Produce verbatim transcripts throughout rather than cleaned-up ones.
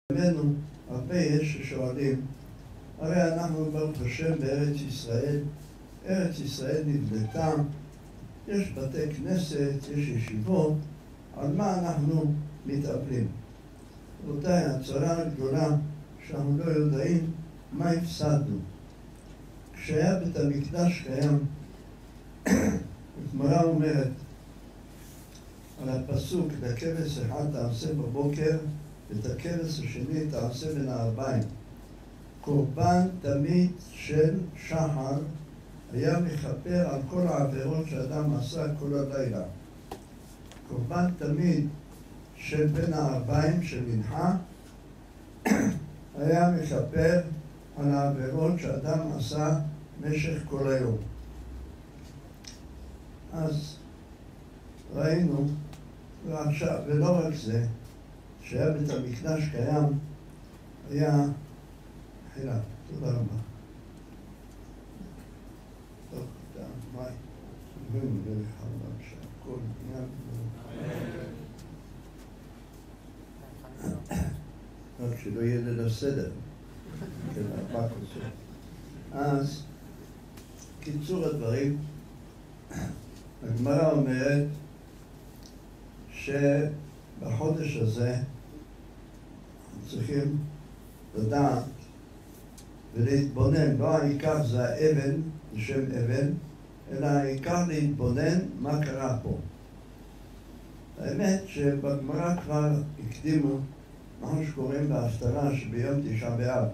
ממנו הרבה יש ששואלים, הרי אנחנו ברוך השם בארץ ישראל, ארץ ישראל נבנתה, יש בתי כנסת, יש ישיבות, על מה אנחנו מתאבלים? רבותיי, הצרה הגדולה שאנחנו לא יודעים מה הפסדנו. כשהיה בית המקדש קיים, הגמרא אומרת על הפסוק, את הכבש אחד תעשה בבוקר ואת הכבש השני תעשה בין הערביים. קורבן תמיד של שחר היה מכפר על כל העבירות שאדם עשה כל הלילה. קורבן תמיד של בין הערביים של מנחה היה מכפר על העבירות שאדם עשה משך כל היום. אז ראינו, ועכשיו, ולא רק זה, שהיה בית המקדש קיים, היה חילה, תודה רבה. טוב, תודה, ביי. סוגרים דרך העולם שהכל עניין. רק שלא יהיה ליל הסדר. כן, ארבע כוסות. אז, קיצור הדברים, הגמרא אומרת שבחודש הזה אנחנו צריכים לדעת ולהתבונן, לא העיקר זה האבן, זה שם אבן, אלא העיקר להתבונן מה קרה פה. האמת שבגמרא כבר הקדימו מה שקוראים בהפטרה שביום תשעה באב.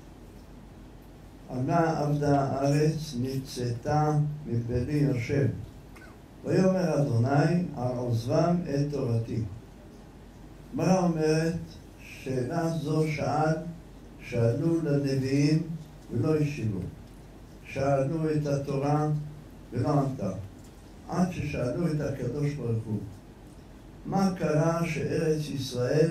ענה עבדה הארץ ניצתה מבלי יושב. ויאמר אדוני על עוזבם את תורתי. הגמרא אומרת שאלה זו שאל, שאלו לנביאים ולא השיבו. שאלו את התורה ולא ענתה. עד ששאלו את הקדוש ברוך הוא. מה קרה שארץ ישראל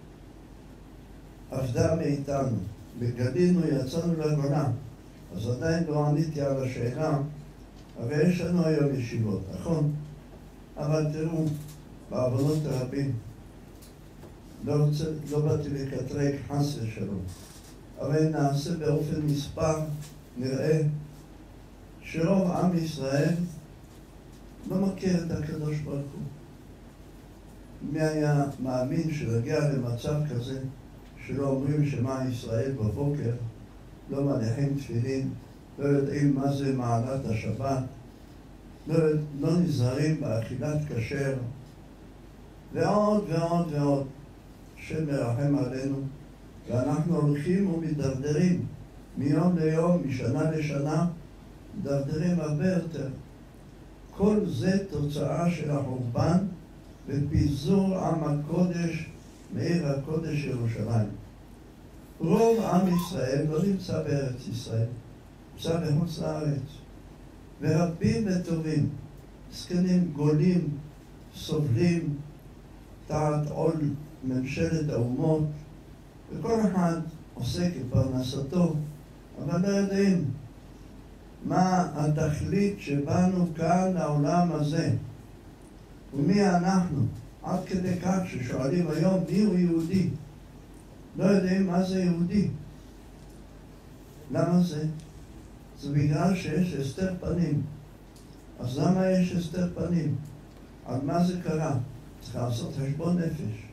עבדה מאיתנו? בגלינו יצאנו לגולה. אז עדיין לא עניתי על השאלה, אבל יש לנו היום ישיבות, נכון? אבל תראו, בעוונות הרבים, לא, רוצה, לא באתי לקטרק חס ושלום, אבל נעשה באופן מספר, נראה שרוב עם ישראל לא מכיר את הקדוש ברוך הוא. מי היה מאמין שנגיע למצב כזה שלא אומרים שמה ישראל בבוקר, לא מניחים תפילין, לא יודעים מה זה מעלת השבת, לא, לא נזהרים באכילת כשר, ועוד ועוד ועוד, שמרחם עלינו, ואנחנו הולכים ומדרדרים מיום ליום, משנה לשנה, מדרדרים הרבה יותר. כל זה תוצאה של החורבן ופיזור עם הקודש מעיר הקודש ירושלים. רוב עם ישראל לא נמצא בארץ ישראל, נמצא בחוץ לארץ. ורבים וטובים, זקנים גולים, סובלים, תחת עול ממשלת האומות, וכל אחד עוסק בפרנסתו, אבל לא יודעים מה התכלית שבאנו כאן לעולם הזה, ומי אנחנו, עד כדי כך ששואלים היום מי הוא יהודי. לא יודעים מה זה יהודי. למה זה? זה בגלל שיש הסתר פנים. אז למה יש הסתר פנים? על מה זה קרה? צריך לעשות חשבון נפש.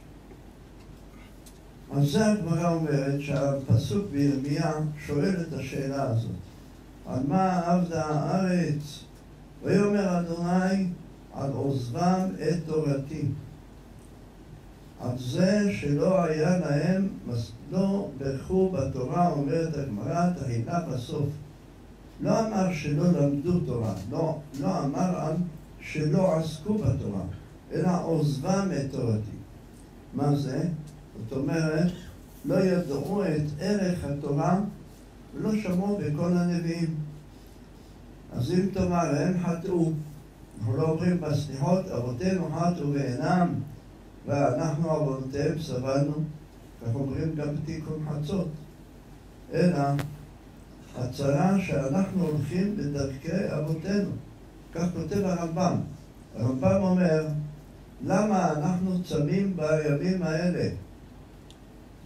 על זה הגמרא אומרת שהפסוק בירמיה שואל את השאלה הזאת. על מה עבדה הארץ? ויאמר אדוני על עוזבם את תורתי. על זה שלא היה להם, לא ברכו בתורה, אומרת הגמרא, תחילה בסוף. לא אמר שלא למדו תורה, לא, לא אמר על שלא עסקו בתורה, אלא עוזבם את תורתי. מה זה? זאת אומרת, לא ידעו את ערך התורה ולא שמעו בכל הנביאים. אז אם תאמר, הם חטאו, אנחנו לא אומרים בסליחות, אבותינו חטאו ואינם, ואנחנו עוונותיהם סבלנו, כך אומרים גם בתיקון חצות. אלא הצרה שאנחנו הולכים בדרכי אבותינו. כך כותב הרמב"ם. הרמב"ם אומר, למה אנחנו צמים בימים האלה?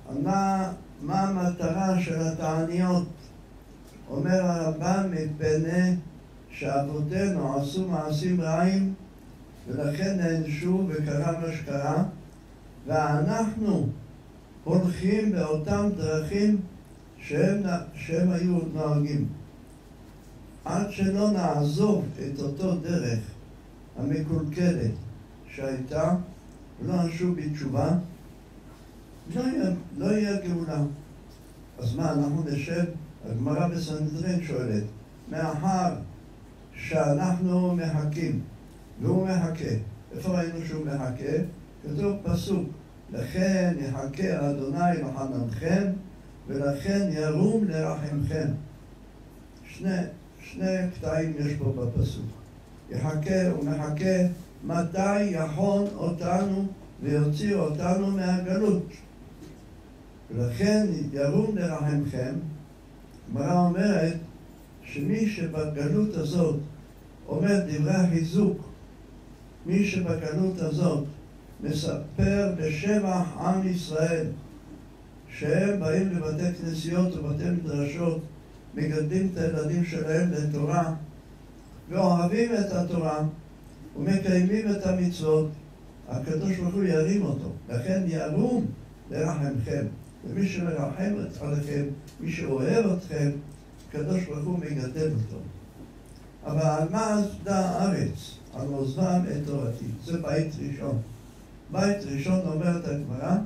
מה, מה המטרה של התעניות? אומר הרמב"ם, מפני שאבותינו עשו מעשים רעים ולכן נענשו וקרה מה שקרה, ואנחנו הולכים באותם דרכים שהם, שהם היו נוהגים. עד שלא נעזוב את אותו דרך המקולקלת שהייתה ולא נשוב בתשובה, לא יהיה, לא יהיה גאולה. אז מה, אנחנו נשב? הגמרא בסנהדרין שואלת, מאחר שאנחנו מחכים והוא מחכה, איפה ראינו שהוא מחכה? כתוב פסוק, לכן יחכה אדוני לחננכם ולכן ירום לרחמכם. שני, שני קטעים יש פה בפסוק. יחכה ומחכה מתי יחון אותנו ויוציא אותנו מהגלות. ולכן ירום לרחמכם. הגמרא אומרת שמי שבגלות הזאת אומר דברי החיזוק, מי שבגלות הזאת מספר בשבח עם ישראל שהם באים לבתי כנסיות ובתי מדרשות, מגדלים את הילדים שלהם לתורה ואוהבים את התורה ומקיימים את המצוות, הקדוש ברוך הוא ירים אותו. לכן ירום לרחמכם. ומי שמרחם עליכם, מי שאוהב אתכם, הקדוש ברוך הוא מגדל אותו. אבל על מה עזבה הארץ? על עוזבם את תורתי. זה בית ראשון. בית ראשון אומרת הגמרא,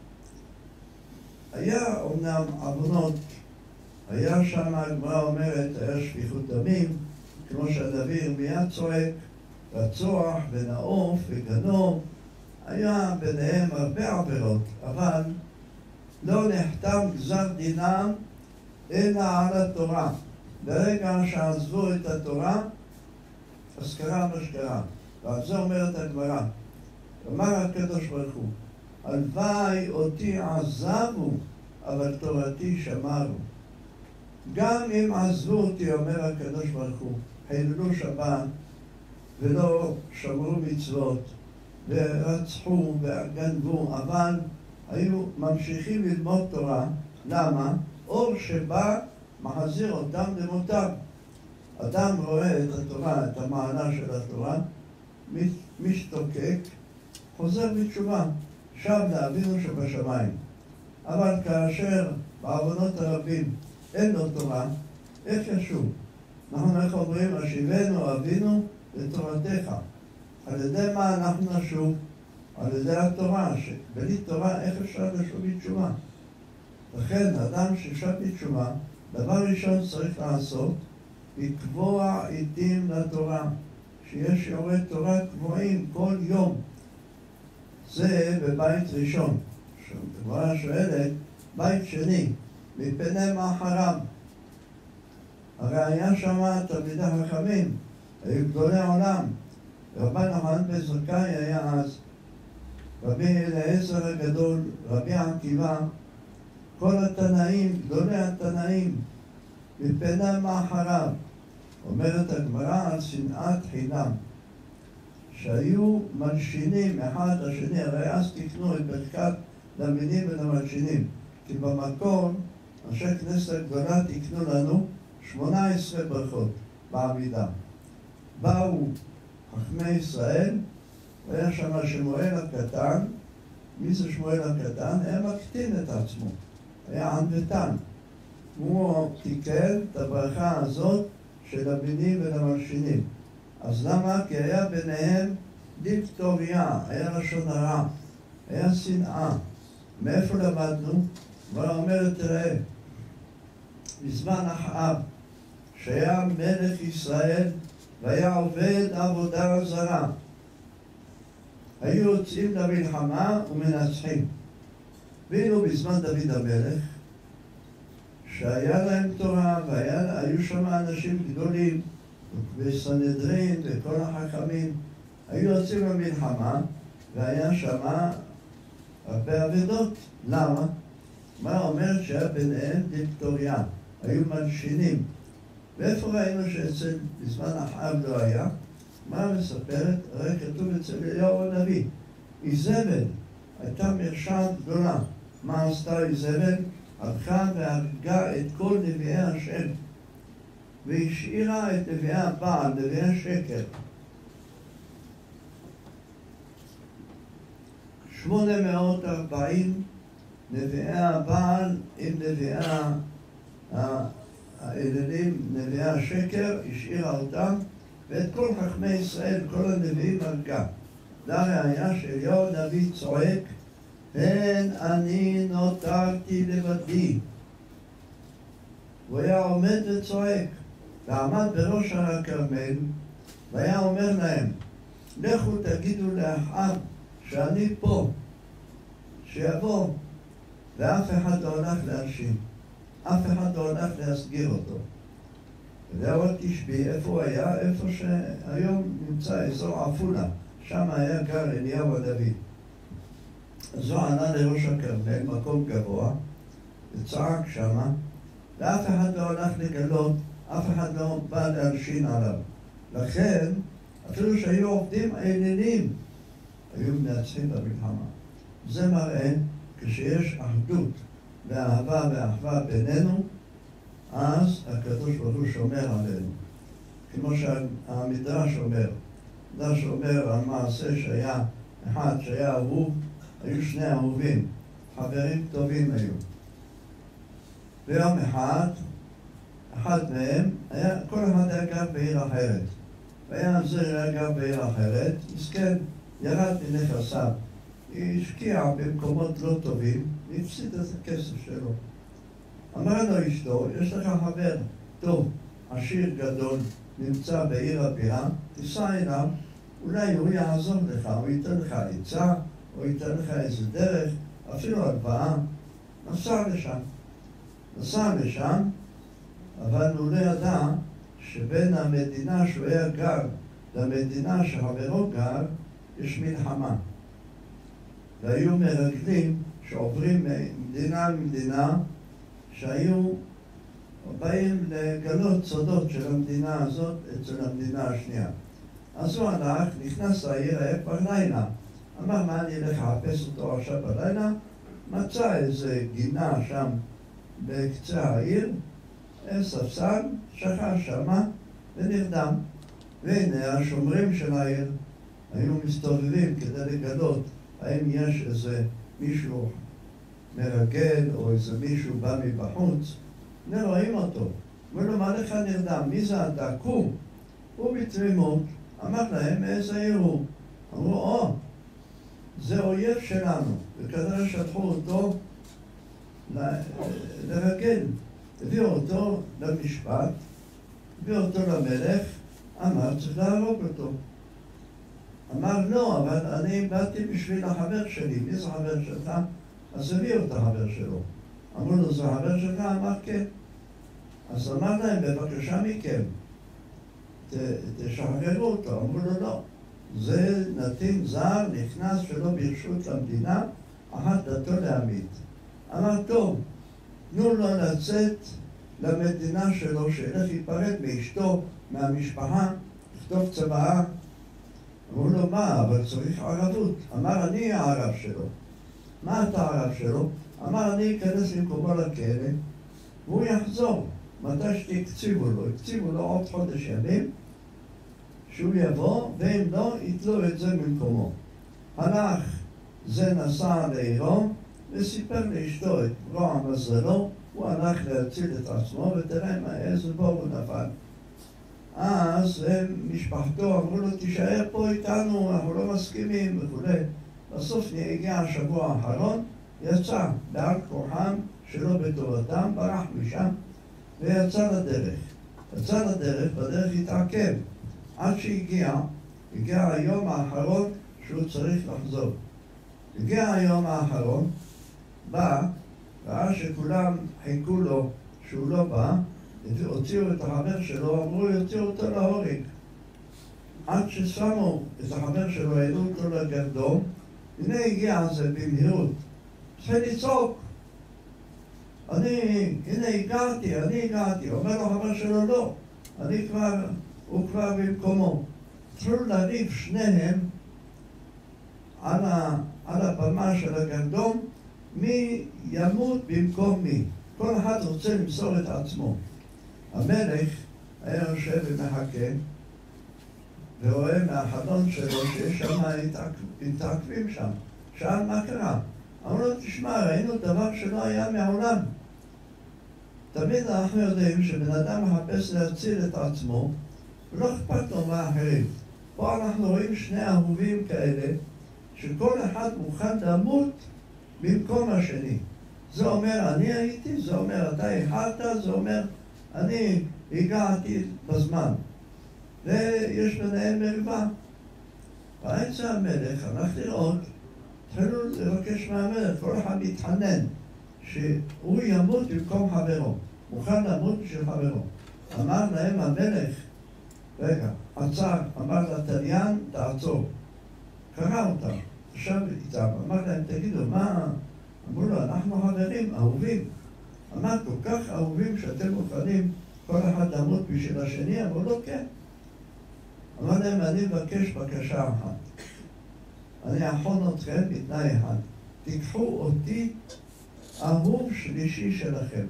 היה אומנם עוונות, היה שם, הגמרא אומרת, היה שפיכות דמים, כמו שהנביא ירמיה צועק, רצוח ונאוף וגנוב, היה ביניהם הרבה עבירות, אבל לא נחתם גזר דינם אלא על התורה. ברגע שעזבו את התורה, אז קרה מה שקרה. ועל זה אומרת הגמרא, אמר הקדוש ברוך הוא, הלוואי אותי עזבו, אבל תורתי שמרו. גם אם עזבו אותי, אומר הקדוש ברוך הוא, חיללו שבת ולא שמרו מצוות ורצחו וגנבו, אבל היו ממשיכים ללמוד תורה. למה? אור שבא מחזיר אותם למותם. אדם רואה את התורה, את המעלה של התורה, משתוקק, חוזר בתשובה, שב לאבינו שבשמיים. אבל כאשר בעוונות הרבים אין לו תורה, איך ישוב? אנחנו איך אומרים, השיבנו אבינו לתורתך. על ידי מה אנחנו נשוב? על ידי התורה, שבלי תורה איך אפשר לשוב בתשובה? לכן, אדם ששב בתשובה, דבר ראשון צריך לעשות, לקבוע עיתים לתורה, שיש שיעורי תורה קבועים כל יום. זה בבית ראשון. הגמרא שואלת, בית שני, מפני מאחריו. הרי היה שם תלמידי חכמים, היו גדולי עולם. רבן יוחנן בן זכאי היה אז, רבי אליעזר הגדול, רבי עקיבא, כל התנאים, גדולי התנאים, מפני מאחריו. אומרת הגמרא על שנאת חינם, שהיו מלשינים אחד לשני, הרי אז תקנו את ברכת למינים ולמלשינים, כי במקום אנשי כנסת הגדולה תקנו לנו שמונה עשרה ברכות בעמידה. באו חכמי ישראל, והיה שם שמואל הקטן. מי זה שמואל הקטן? היה מקטין את עצמו, היה ענוותן. הוא תיקן את הברכה הזאת של המינים ולמלשינים. אז למה? כי היה ביניהם דיקטוריה, היה לשון הרע, היה שנאה. מאיפה למדנו? כבר אומרת, תראה, בזמן אחאב, שהיה מלך ישראל והיה עובד עבודה זרה, היו יוצאים למלחמה ומנצחים. ואילו בזמן דוד המלך, שהיה להם תורה והיו שם אנשים גדולים בסנהדרין וכל החכמים, היו יוצאים למלחמה והיה שם הרבה אבדות. למה? מה אומר שהיה ביניהם דיקטוריה, היו מלשינים. ואיפה ראינו שאצל בזמן אחאב לא היה? מה מספרת? הרי כתוב אצל אליהו הנביא, איזבל הייתה מרשעת גדולה, מה עשתה איזבל? הלכה והרגה את כל נביאי השם, והשאירה את נביאי הבעל, נביאי השקר. שמונה מאות וארבעים נביאי הבעל עם נביאי האלילים, נביאי השקר, השאירה אותם, ואת כל חכמי ישראל, כל הנביאים הרגה. לראיה שאליהו הנביא צועק, הן אני נותרתי לבדי. הוא היה עומד וצועק, ועמד בראש הר הכרמל, והיה אומר להם, לכו תגידו לאחאב שאני פה, שיבוא, ואף אחד לא הולך להרשים, אף אחד לא הולך להסגיר אותו. ואליהו תשבי, איפה הוא היה? איפה שהיום נמצא אזור עפולה, שם היה גר אליהו הנביא. אז הוא עלה לראש הכרמל, מקום גבוה, וצעק שמה, ואף אחד לא הולך לגלות, אף אחד לא בא להלשין עליו. לכן, אפילו שהיו עובדים אלילים, היו מנצחים במלחמה. זה מראה, כשיש אחדות ואהבה ואחווה בינינו, אז הקדוש ברוך הוא שומר עלינו. כמו שהמדרש אומר, המדרש אומר על מעשה שהיה אחד שהיה אהוב, היו שני אהובים, חברים טובים היו. ביום אחד, אחד מהם, היה, כל אחד היה גר בעיר אחרת. והיה זה היה גר בעיר אחרת, מסכן, ירד מנכסיו. השקיע במקומות לא טובים, והפסיד את הכסף שלו. אמר לו אשתו, יש לך חבר טוב, עשיר גדול, נמצא בעיר הבירה, תיסע אליו, אולי הוא יעזור לך, הוא ייתן לך עצה, הוא ייתן לך איזה דרך, אפילו הלוואה. נסע לשם. נסע לשם, אבל הוא לא ידע שבין המדינה שהוא היה גר למדינה שחברו גר, יש מלחמה. והיו מרגלים שעוברים ממדינה למדינה, שהיו באים לגלות סודות של המדינה הזאת אצל המדינה השנייה. אז הוא הלך, נכנס לעיר, היה כבר לילה. אמר, מה אני אלך לחפש אותו עכשיו בלילה? מצא איזה גינה שם בקצה העיר, ספסל, שכב שמה ונרדם. והנה השומרים של העיר היו מסתובבים כדי לגלות האם יש איזה מישהו מרגל או איזה מישהו בא מבחוץ. ורואים אותו. אמרו לו, מה לך נרדם? מי זה אתה? קום. הוא בתמימות אמר להם איזה עיר הוא. אמרו, או, זה אויב שלנו, וכנראה שלחו אותו לרגל. הביאו אותו למשפט, הביאו אותו למלך, אמר, צריך להרוג אותו. אמר, לא, אבל אני באתי בשביל החבר שלי. מי זה חבר שלך? אז הביאו את החבר שלו. אמרו לו, זה חבר שלך? אמר, כן. אז אמר להם, בבקשה מכם, תשחררו אותו. אמרו לו, לא. זה נתין זר, נכנס שלא ברשות למדינה, אחת דתו להמית. אמר, טוב, תנו לו לצאת למדינה שלו, שילך ייפרד מאשתו, מהמשפחה, לכתוב צוואה. אמרו לו, מה? אבל צריך ערבות. אמר, אני הערב שלו. מה אתה הערב שלו? אמר, אני אכנס למקומו לכלא, והוא יחזור. מתי שתקציבו לו, הקציבו לו עוד חודש ימים, שהוא יבוא, ואם לא, יתלו את זה במקומו. הלך, זה נסע לעירו, וסיפר לאשתו את רוע מזלו, הוא הלך להציל את עצמו, ותראה מה, איזה בור הוא נפל. אז משפחתו אמרו לו, תישאר פה איתנו, אנחנו לא מסכימים וכו'. בסוף הגיע השבוע האחרון, יצא בעל כוחם שלא בטובתם, ברח משם, ויצא לדרך. יצא לדרך, בדרך התעכב. עד שהגיע, הגיע היום האחרון שהוא צריך לחזור. הגיע היום האחרון, בא, ראה שכולם חיכו לו שהוא לא בא, הוציאו את החבר שלו, אמרו, יוציאו אותו להורג. עד ששמו את החבר שלו, העלו אותו לגרדום, הנה הגיע זה במהירות. צריך לצעוק. אני, הנה הגעתי, אני הגעתי. אומר לו חבר שלו, לא. אני כבר, הוא כבר במקומו. התחילו לריב שניהם על, ה, על הבמה של הגרדום, מי ימות במקום מי. כל אחד רוצה למסור את עצמו. המלך היה יושב ומחכה, ורואה מהחלון שלו שיש שם התעכבים שם. שאל מה קרה? אמרו לו, תשמע, ראינו דבר שלא היה מעולם. תמיד אנחנו יודעים שבן אדם מחפש להציל את עצמו, ולא אכפת לו מה אחרים. פה אנחנו רואים שני אהובים כאלה, שכל אחד מוכן למות במקום השני. זה אומר, אני הייתי, זה אומר, אתה איחרת, זה אומר, אני הגעתי בזמן. ויש ביניהם מריבה. באמצע המלך, הלך לראות, התחילו לבקש מהמלך, כל אחד מתחנן, שהוא ימות במקום חברו. מוכן למות בשביל חברו. אמר להם המלך, רגע, עצר, אמר לתליין, תעצור. קרא אותם, עכשיו איתם, אמר להם, תגידו, מה? אמרו לו, אנחנו חברים, אהובים. אמר, כל כך אהובים שאתם מוכנים כל אחד למות בשביל השני? אמרו לו, כן. אמר להם, אני מבקש בקשה אחת. אני אחון אתכם בתנאי אחד. תיקחו אותי אהוב שלישי שלכם.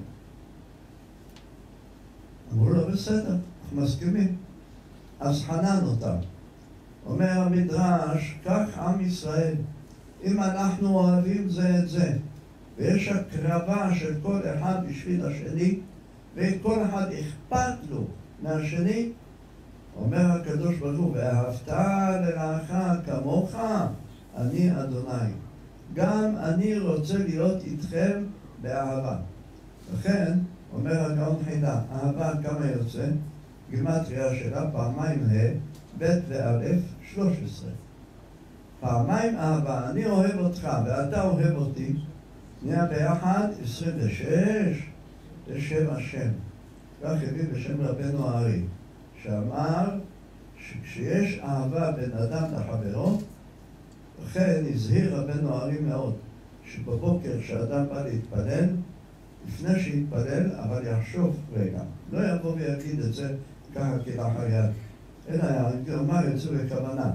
אמרו לו, בסדר, אנחנו מסכימים. אז חנן אותם. אומר המדרש, כך עם ישראל, אם אנחנו אוהבים זה את זה, ויש הקרבה של כל אחד בשביל השני, וכל אחד אכפת לו מהשני, אומר הקדוש ברוך הוא, ואהבת לרעך כמוך, אני אדוני. גם אני רוצה להיות איתכם באהבה. לכן, אומר הגאון חידה, אהבה כמה יוצא? גימטריה שלה פעמיים ה', ב' וא', שלוש עשרה. פעמיים אהבה, אני אוהב אותך ואתה אוהב אותי, נהיה ביחד עשרים ושש, לשם השם. כך הביא בשם רבנו הארי, שאמר שכשיש אהבה בין אדם לחברו, לכן הזהיר רבנו הארי מאוד, שבבוקר כשאדם בא להתפלל, לפני שיתפלל, אבל יחשוב רגע, לא יבוא ויגיד את זה ככה כלאחר יד, אלא יאמר את זה בכוונה.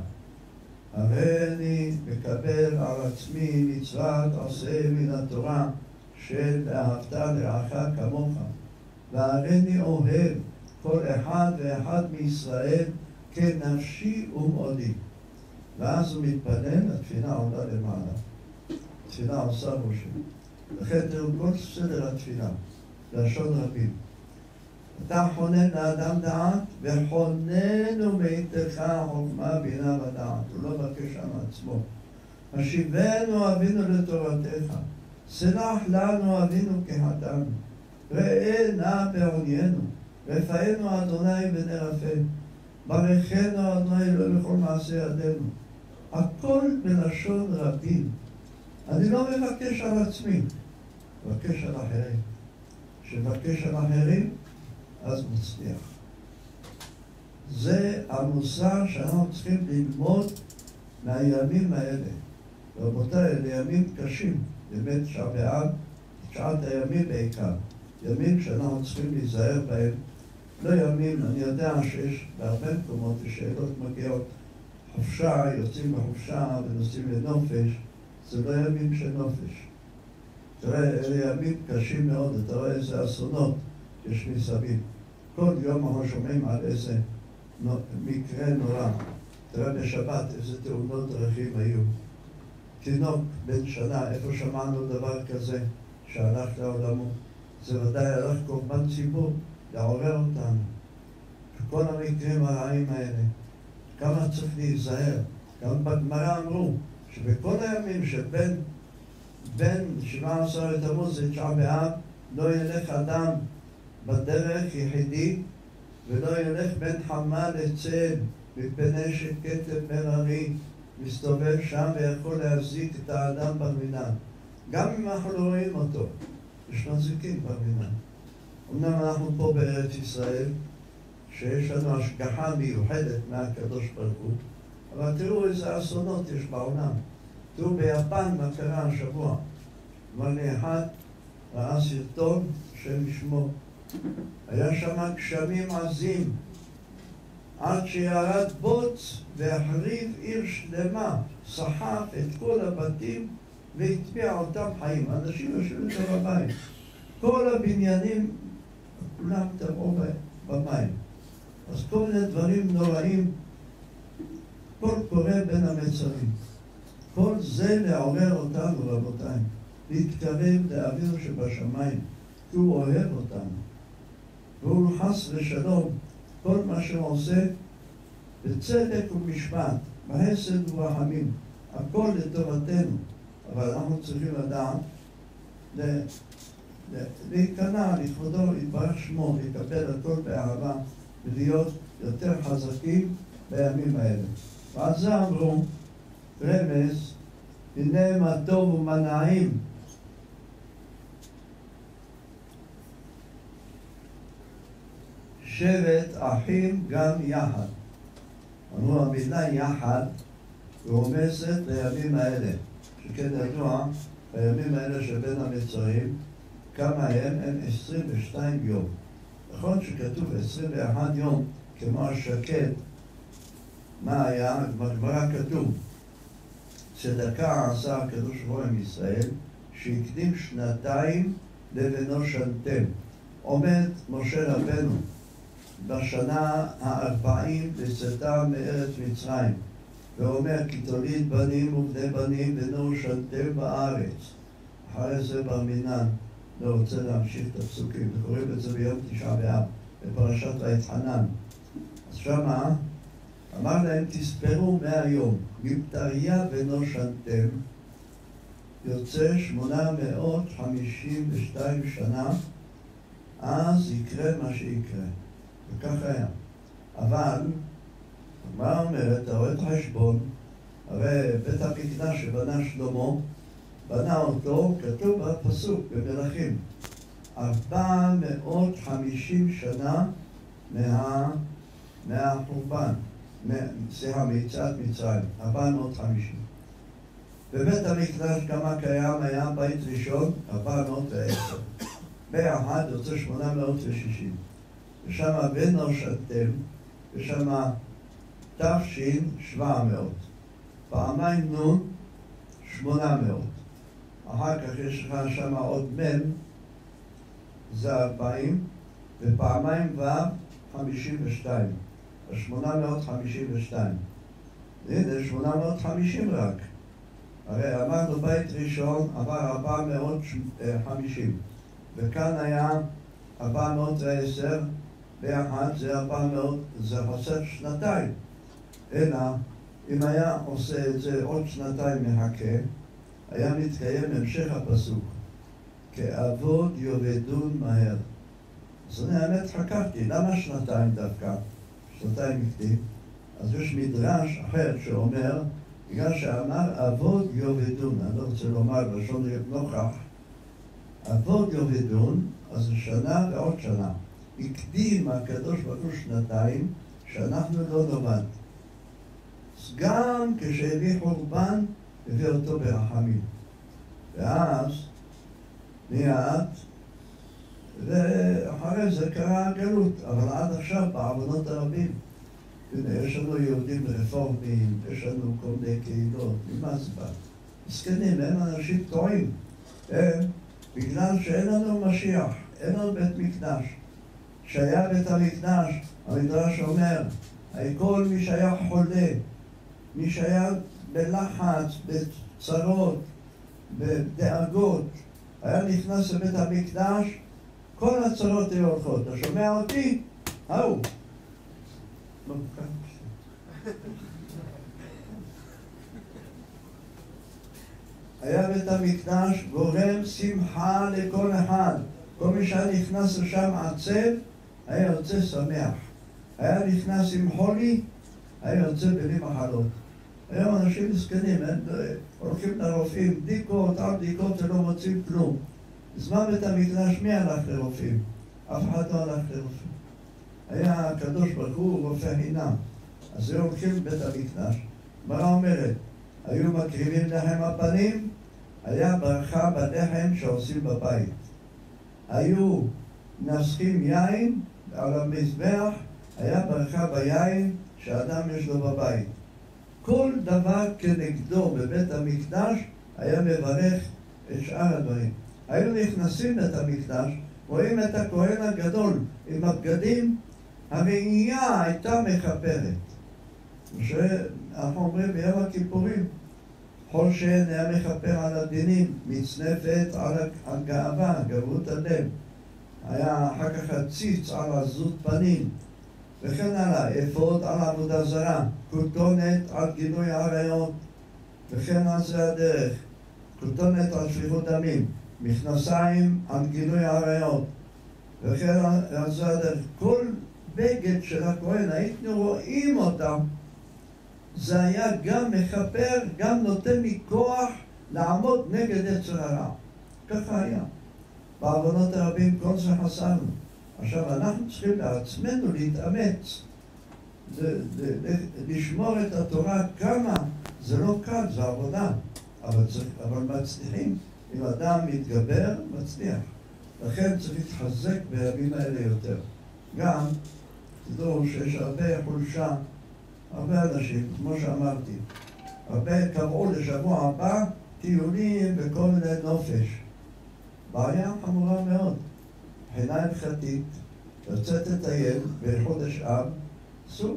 הרי אני מקבל על עצמי מצוות עשה מן התורה של ואהבת לרעך כמוך, והרי אוהב כל אחד ואחד מישראל כנפשי ומאודי. ואז הוא מתפלל, התפילה עולה למעלה. התפילה עושה ראשי. לכן תראו כל סדר התפילה, לשון רבים. אתה חונן לאדם דעת, וחוננו ביתך חוכמה בינה ודעת. הוא לא מבקש על עצמו. השיבנו אבינו לתורתך, סלח לנו אבינו כחטאנו, ראה נא בעוניינו, רפאנו אדוני ונרפא, ברכנו אדוני לא לכל מעשה ידינו. הכל בלשון רבים. אני לא מבקש על עצמי, מבקש על אחרים. כשמבקש על אחרים, אז מצליח. זה המוסר שאנחנו צריכים ללמוד מהימים האלה. רבותיי, אלה ימים קשים, באמת תשעה באב, תשעת הימים בעיקר. ימים שאנחנו צריכים להיזהר בהם. לא ימים, אני יודע שיש בהרבה מקומות שאלות מגיעות חופשה, יוצאים בחופשה ונוסעים לנופש, זה לא ימים של נופש. תראה, אלה ימים קשים מאוד, אתה רואה איזה אסונות יש מסביב. כל יום אנחנו שומעים על איזה מקרה נורא. תראה בשבת איזה תאונות דרכים היו. תינוק בן שנה, איפה שמענו דבר כזה שהלך לעולמו? זה ודאי הלך קורבן ציבור, לעורר אותנו. וכל המקרים הרעים האלה, כמה צריך להיזהר. גם בגמרא אמרו שבכל הימים שבין בין שבעה עשר לתמוז לתשעה באב לא ילך אדם בדרך יחידי ולא ילך בין חמה לצל מפני שכתב מררי מסתובב שם ויכול להזיק את האדם במינן. גם אם אנחנו לא רואים אותו, יש מזיקים במינן. אמנם אנחנו פה בארץ ישראל שיש לנו השגחה מיוחדת מהקדוש ברוך הוא, אבל תראו איזה אסונות יש בעולם. תראו ביפן מה קרה השבוע. אמר לי אחד, ראה סרטון של משמו. היה שם גשמים עזים, עד שירד בוץ והחריב עיר שלמה, סחף את כל הבתים והטביע אותם חיים. אנשים יושבים יותר בבית. כל הבניינים, כולם טבעו במים. אז כל מיני דברים נוראים, כל קורה בין המצרים. כל זה לעורר אותנו, רבותיי, להתקרב לאבינו שבשמיים, כי הוא אוהב אותנו. והוא חס ושלום, כל מה שהוא עושה, בצדק ומשפט, בחסד וברחמים, הכל לטובתנו. אבל אנחנו צריכים לדעת, להיכנע לכבודו, יתברך שמו, לקבל הכל באהבה, ולהיות יותר חזקים בימים האלה. ועל זה אמרו, רמז, הנה מה טוב ומה נעים. שבט אחים גם יחד. אמרו, המילה יחד רומזת לימים האלה, שכן ידוע, בימים האלה שבין המצרים, כמה הם? הם עשרים ושתיים יום. נכון שכתוב עשרים ואחד יום, כמו השקט, מה היה? בגמרא כתוב, צדקה עשה הקדוש ברוך הוא עם ישראל, שהקדים שנתיים לבנו שנתם. עומד משה רבנו בשנה הארבעים לצאתם מארץ מצרים, ואומר, כי תוליד בנים ובני בנים בנו שנתם בארץ. אחרי זה בר מינן לא רוצה להמשיך את הפסוקים, וקוראים את זה ביום תשעה באב, בפרשת ואתחנן. אז שמה אמר להם, תספרו מאה יום, מבטריה בנו שנתם, יוצא שמונה מאות חמישים ושתיים שנה, אז יקרה מה שיקרה. וכך היה. אבל, מה אומרת? אתה רואה את החשבון, הרי בית המקדש שבנה שלמה, בנה אותו, כתוב בפסוק, במלכים, ארבע מאות וחמישים שנה מה, מהחורבן, סליחה, מיציאת מצרים, ארבע מאות וחמישים. בבית המקדש כמה קיים היה בית ראשון, ארבע מאות ועשר. באחד יוצא שמונה מאות ושישים. ושם בנו שנתם, ושם תפשין שבע מאות. פעמיים נון, שמונה מאות. אחר כך יש לך שם עוד מן, זה ארבעים, ופעמיים ו' חמישים ושתיים. שמונה מאות חמישים ושתיים. הנה, שמונה מאות וחמישים רק. הרי אמרנו בית ראשון עבר ארבע מאות וחמישים. וכאן היה ארבע מאות ועשר, באחד זה ארבע מאות, זה חוסר שנתיים. אלא, אם היה עושה את זה עוד שנתיים מחכה, היה מתקיים המשך הפסוק. כאבוד יאבדון מהר. אז אני האמת חקרתי, למה שנתיים דווקא? שנתיים הקדים. אז יש מדרש אחר שאומר, בגלל שאמר אבוד יאבדון, אני לא רוצה לומר לשון נוכח, אבוד יאבדון, אז זה שנה ועוד שנה. הקדים הקדוש ברוך הוא שנתיים, שאנחנו לא נאבד. אז גם כשהביא חורבן, הביא אותו ברחמים. ואז מיד, ואחרי זה קרה הגלות, אבל עד עכשיו בעוונות הרבים. הנה, יש לנו יהודים רפורמים, יש לנו כל מיני קהילות, ממה זה בא? מסכנים, הם אנשים טועים. הם, בגלל שאין לנו משיח, אין לנו בית מקדש. כשהיה בית המקדש, המדרש אומר, כל מי שהיה חולה, מי שהיה בלחץ, בצרות, בדאגות, היה נכנס לבית המקדש, כל הצרות היו הולכות. אתה שומע אותי? האו. היה בית המקדש גורם שמחה לכל אחד. כל מי שהיה נכנס לשם עצב, היה יוצא שמח. היה נכנס עם חולי, היה יוצא בלי מחלות. היום אנשים מסכנים, הם הולכים לרופאים, בדיקות, על בדיקות ולא מוצאים כלום. בזמן בית המקדש מי הלך לרופאים? אף אחד לא הלך לרופאים. היה הקדוש ברוך הוא רופא חינם. אז היו הולכים לבית המקדש. מה אומרת? היו מקריבים לחם הפנים, היה ברכה בלחם שעושים בבית. היו נסכים יין על המזבח, היה ברכה ביין שאדם יש לו בבית. כל דבר כנגדו בבית המקדש היה מברך את שאר הדברים. היו נכנסים את המקדש, רואים את הכהן הגדול עם הבגדים, הראייה הייתה מכפרת. שאנחנו אומרים ביום הכיפורים, חושן היה מכפר על הדינים, מצנפת על הגאווה, גבהות הלב. היה אחר כך הציץ על עזות פנים, וכן הלאה, אפוד על עבודה זרה, כותונת על גילוי עריות, וכן על זה הדרך, כותונת על שפיכות דמים, מכנסיים על גילוי עריות, וכן על זה הדרך. כל בגד של הכהן, היינו רואים אותם, זה היה גם מכפר, גם נותן לי כוח לעמוד נגד יצר הרע. ככה היה. בעוונות הרבים כל זה חסרנו. עכשיו אנחנו צריכים לעצמנו להתאמץ, לשמור את התורה כמה, זה לא קל, זה עבודה, אבל, צריך, אבל מצליחים. אם אדם מתגבר, מצליח. לכן צריך להתחזק בימים האלה יותר. גם, תדעו שיש הרבה חולשה, הרבה אנשים, כמו שאמרתי, הרבה קראו לשבוע הבא טיולים וכל מיני נופש. בעיה חמורה מאוד. מבחינה הלכתית, לצאת לטייל בחודש אב, אסור.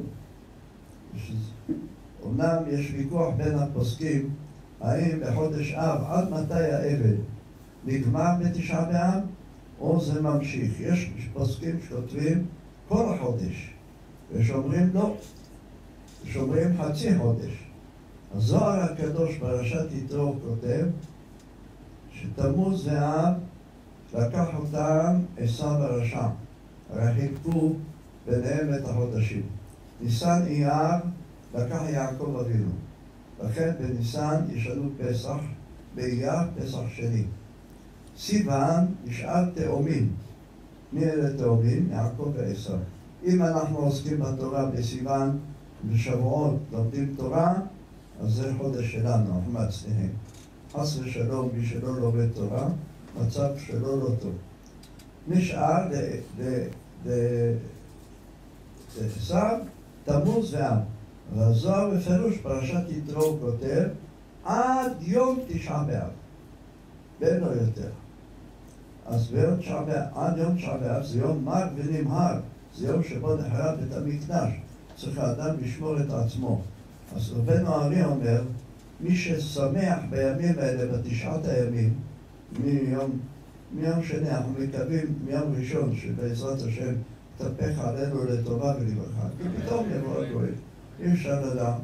אומנם יש ויכוח בין הפוסקים, האם בחודש אב עד מתי האבל נגמר בתשעה באב, או זה ממשיך. יש פוסקים שכותבים כל החודש, ושאומרים לא, ושאומרים חצי חודש. הזוהר הקדוש פרשת יתרו כותב שתמוז ואב לקח אותם עשיו הרשע, הרי חילקו ביניהם את החודשים. ניסן אייר לקח יעקב אבינו, לכן בניסן יש לנו פסח, באייר פסח שני. סיוון נשאר תאומים. מי אלה תאומים? יעקב ועשיו. אם אנחנו עוסקים בתורה בסיוון, בשבועות לומדים תורה, אז זה חודש שלנו, אנחנו מצליחים. חס ושלום, מי שלא לומד תורה, מצב שלא לא טוב. נשאר לעשיו תמוז ואב. והזוהר בפירוש פרשת יתרו כותב עד יום תשעה באב. בין לא יותר. אז ביום תשעה באב, עד יום תשעה באב זה יום מר ונמהר. זה יום שבו נחרב את המקדש. צריך האדם לשמור את עצמו. אז רבנו הארי אומר, מי ששמח בימים האלה, בתשעת הימים, מיום, מיום שני, אנחנו מקווים מיום ראשון, שבעזרת השם תפך עלינו לטובה ולברכה. כי פתאום יבוא הגוי, אי אפשר לדעת.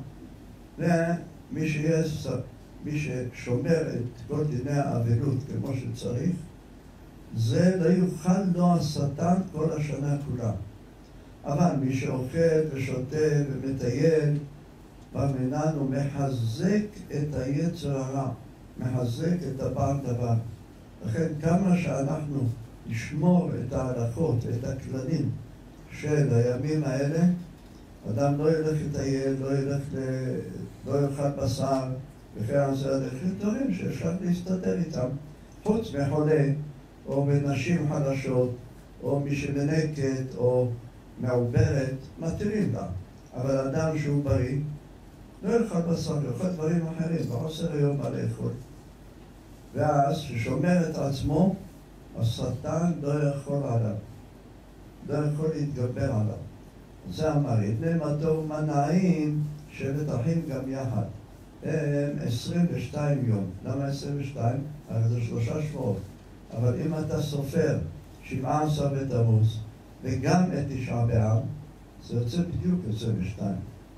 ומי שיש, מי ששומר את כל דיני האבלות כמו שצריך, זה לא יוכל לו השטן כל השנה כולה. אבל מי שאוכל ושותה ומטייל, במינן הוא מחזק את היצר הרע, מחזק את הבעל דבר. לכן כמה שאנחנו נשמור את ההלכות ואת הכללים של הימים האלה, אדם לא ילך לטייל, לא ילך ל... לא יאכל בשר, וכן על זה הדרכים דברים שאפשר להסתדר איתם. חוץ מחולה, או בנשים חדשות, או מי שמנקת, או מעוברת, מתירים לה. אבל אדם שהוא בריא, לא יאכל בשר, יאכל דברים אחרים, לא עושה היום מה לאכול. ואז, ששומר את עצמו, השטן לא יכול עליו. לא יכול להתגבר עליו. זה אמר, יתנה מטוב ומנעים, שבט אחים גם יחד. הם עשרים ושתיים יום. למה עשרים ושתיים? הרי זה שלושה שבועות. אבל אם אתה סופר שבעה עשר בתמוז, וגם את תשעה באב, זה יוצא בדיוק עשרים ושתיים.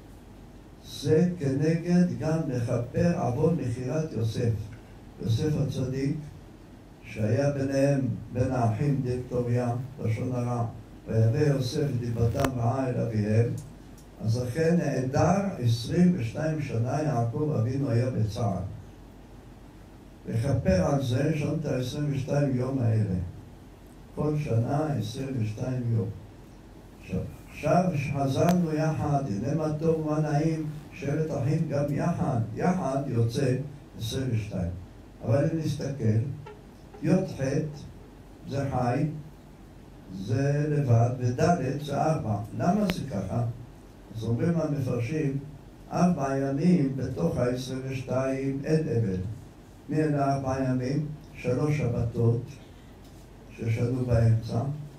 זה כנגד גם לכפר עוון מכירת יוסף. יוסף הצדיק, שהיה ביניהם, בין האחים דיקטוריה, לשון הרע, ויבא יוסף דיבתם רעה אל אביהם, אז לכן נעדר עשרים ושתיים שנה יעקב אבינו היה בצער. לכפר על זה, יש לנו את ה-עשרים ושתיים יום האלה. כל שנה עשרים ושתיים יום. עכשיו, עכשיו שחזרנו יחד, הנה מה טוב ומה נעים, שבט אחים גם יחד, יחד יוצא עשרים ושתיים. אבל אם נסתכל, י"ח זה חי, זה לבד, וד' זה ארבע. למה זה ככה? אז אומרים המפרשים, ארבע ימים בתוך ה-עשרים ושתיים אין אבל. מן ארבעה ימים, שלוש שבתות ששנו באמצע,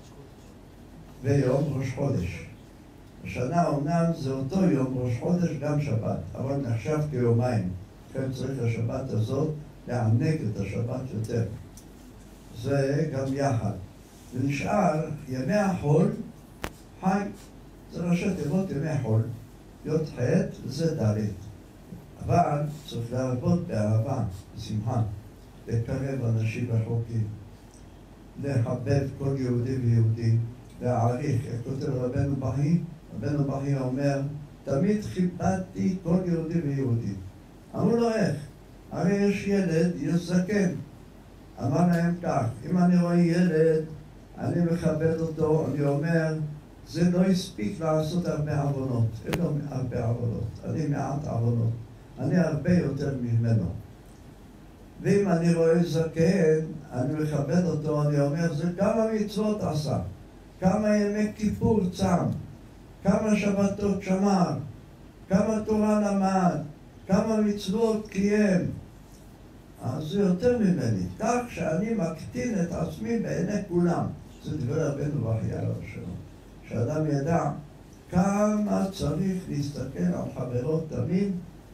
ויום ראש חודש. השנה אומנם זה אותו יום ראש חודש גם שבת, אבל נחשב כיומיים. לכן צריך השבת הזאת לענג את השבת יותר. זה גם יחד. ונשאר ימי החול, חי, זה ראשי תיבות ימי חול, יוד חטא וזה דלת. אבל צריך להרבות באהבה, בשמחה, לקרב אנשים רחוקים, לחבב כל יהודי ויהודי, להעריך. איך כותב רבנו בכי? רבנו בכי אומר, תמיד כיבדתי כל יהודי ויהודי. אמרו לו איך? הרי יש ילד, יש זקן. אמר להם כך, אם אני רואה ילד, אני מכבד אותו, אני אומר, זה לא הספיק לעשות הרבה עוונות. אין לו הרבה עוונות, אני מעט עוונות. אני הרבה יותר ממנו. ואם אני רואה זקן, אני מכבד אותו, אני אומר, זה כמה מצוות עשה, כמה ימי כיפור צם, כמה שבתות שמר, כמה תורה למד, כמה מצוות קיים. אז זה יותר ממני, כך שאני מקטין את עצמי בעיני כולם. זה דבר רבנו בכי עליו שלום. שאדם ידע כמה צריך להסתכל על חברו תמיד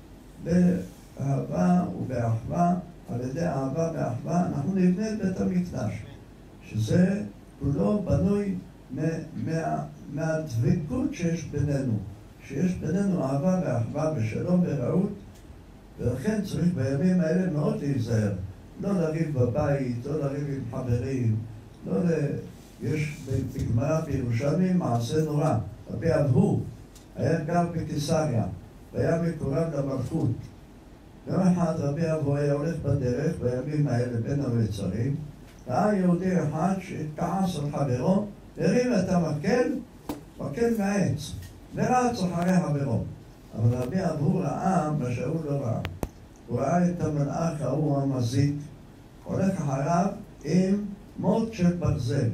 באהבה ובאחווה. על ידי אהבה ואחווה אנחנו נבנה את בית המקדש, שזה כולו בנוי מה, מהדבקות שיש בינינו, שיש בינינו אהבה ואחווה ושלום ורעות. ולכן צריך בימים האלה מאוד להיזהר, לא לריב בבית, לא לריב עם חברים, לא ל... יש בגמרא בירושלים מעשה נורא. רבי אבהו היה גר בקיסריה והיה מקורב למלכות. יום אחד רבי אבהו היה הולך בדרך בימים האלה בין המצרים, ראה יהודי אחד שכעס על חברו, הרים את המקל, מקל מהעץ, ורץ אחרי חברו. אבל רבי אבהו ראה מה שהוא לא ראה. הוא ראה את המלאך ההוא המזיק, הולך אחריו עם מוט של ברזל.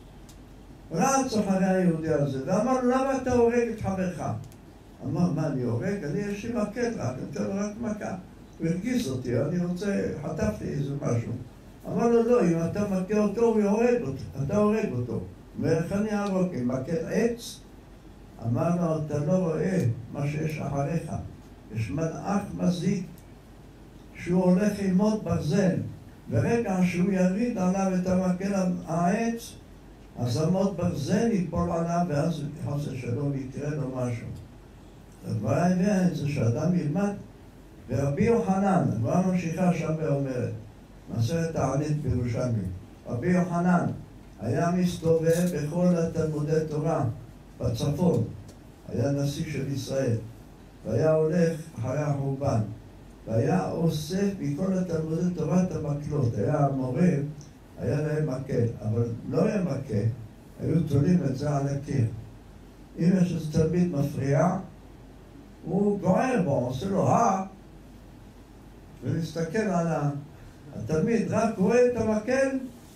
רץ אחרי היהודי הזה, ואמר לו, למה אתה הורג את חברך? אמר, מה אני הורג? אני יש לי מקל רק, אני אתן לו רק מכה. הוא הרגיז אותי, אני רוצה, חטפתי איזה משהו. אמר לו, לא, אם אתה מכה אותו, הוא יורג אותו, אתה הורג אותו. ואיך אני אהרוג, אם מכה עץ? אמר לו, אתה לא רואה מה שיש אחריך. יש מלאך מזיק שהוא הולך ללמוד ברזל, ברגע שהוא יריד עליו את המקל העץ, אז המוט ברזל ייפול עליו, ואז חס ושלום יקרה לו משהו. הדבר העניין זה שאדם ילמד, ורבי יוחנן, הדבר ממשיכה שם ואומרת, מסכת תענית בירושלמי, רבי יוחנן היה מסתובב בכל התלמודי תורה בצפון, היה נשיא של ישראל, והיה הולך אחרי החורבן, והיה אוסף מכל התלמודי תורה את המקלות. היה המורה, היה להם מקל, אבל לא היה מקל, היו תולים את זה על הקיר. אם יש איזה תלמיד מפריע, הוא גוער בו, עושה לו הא, ולהסתכל על התלמיד, רק רואה את המקל,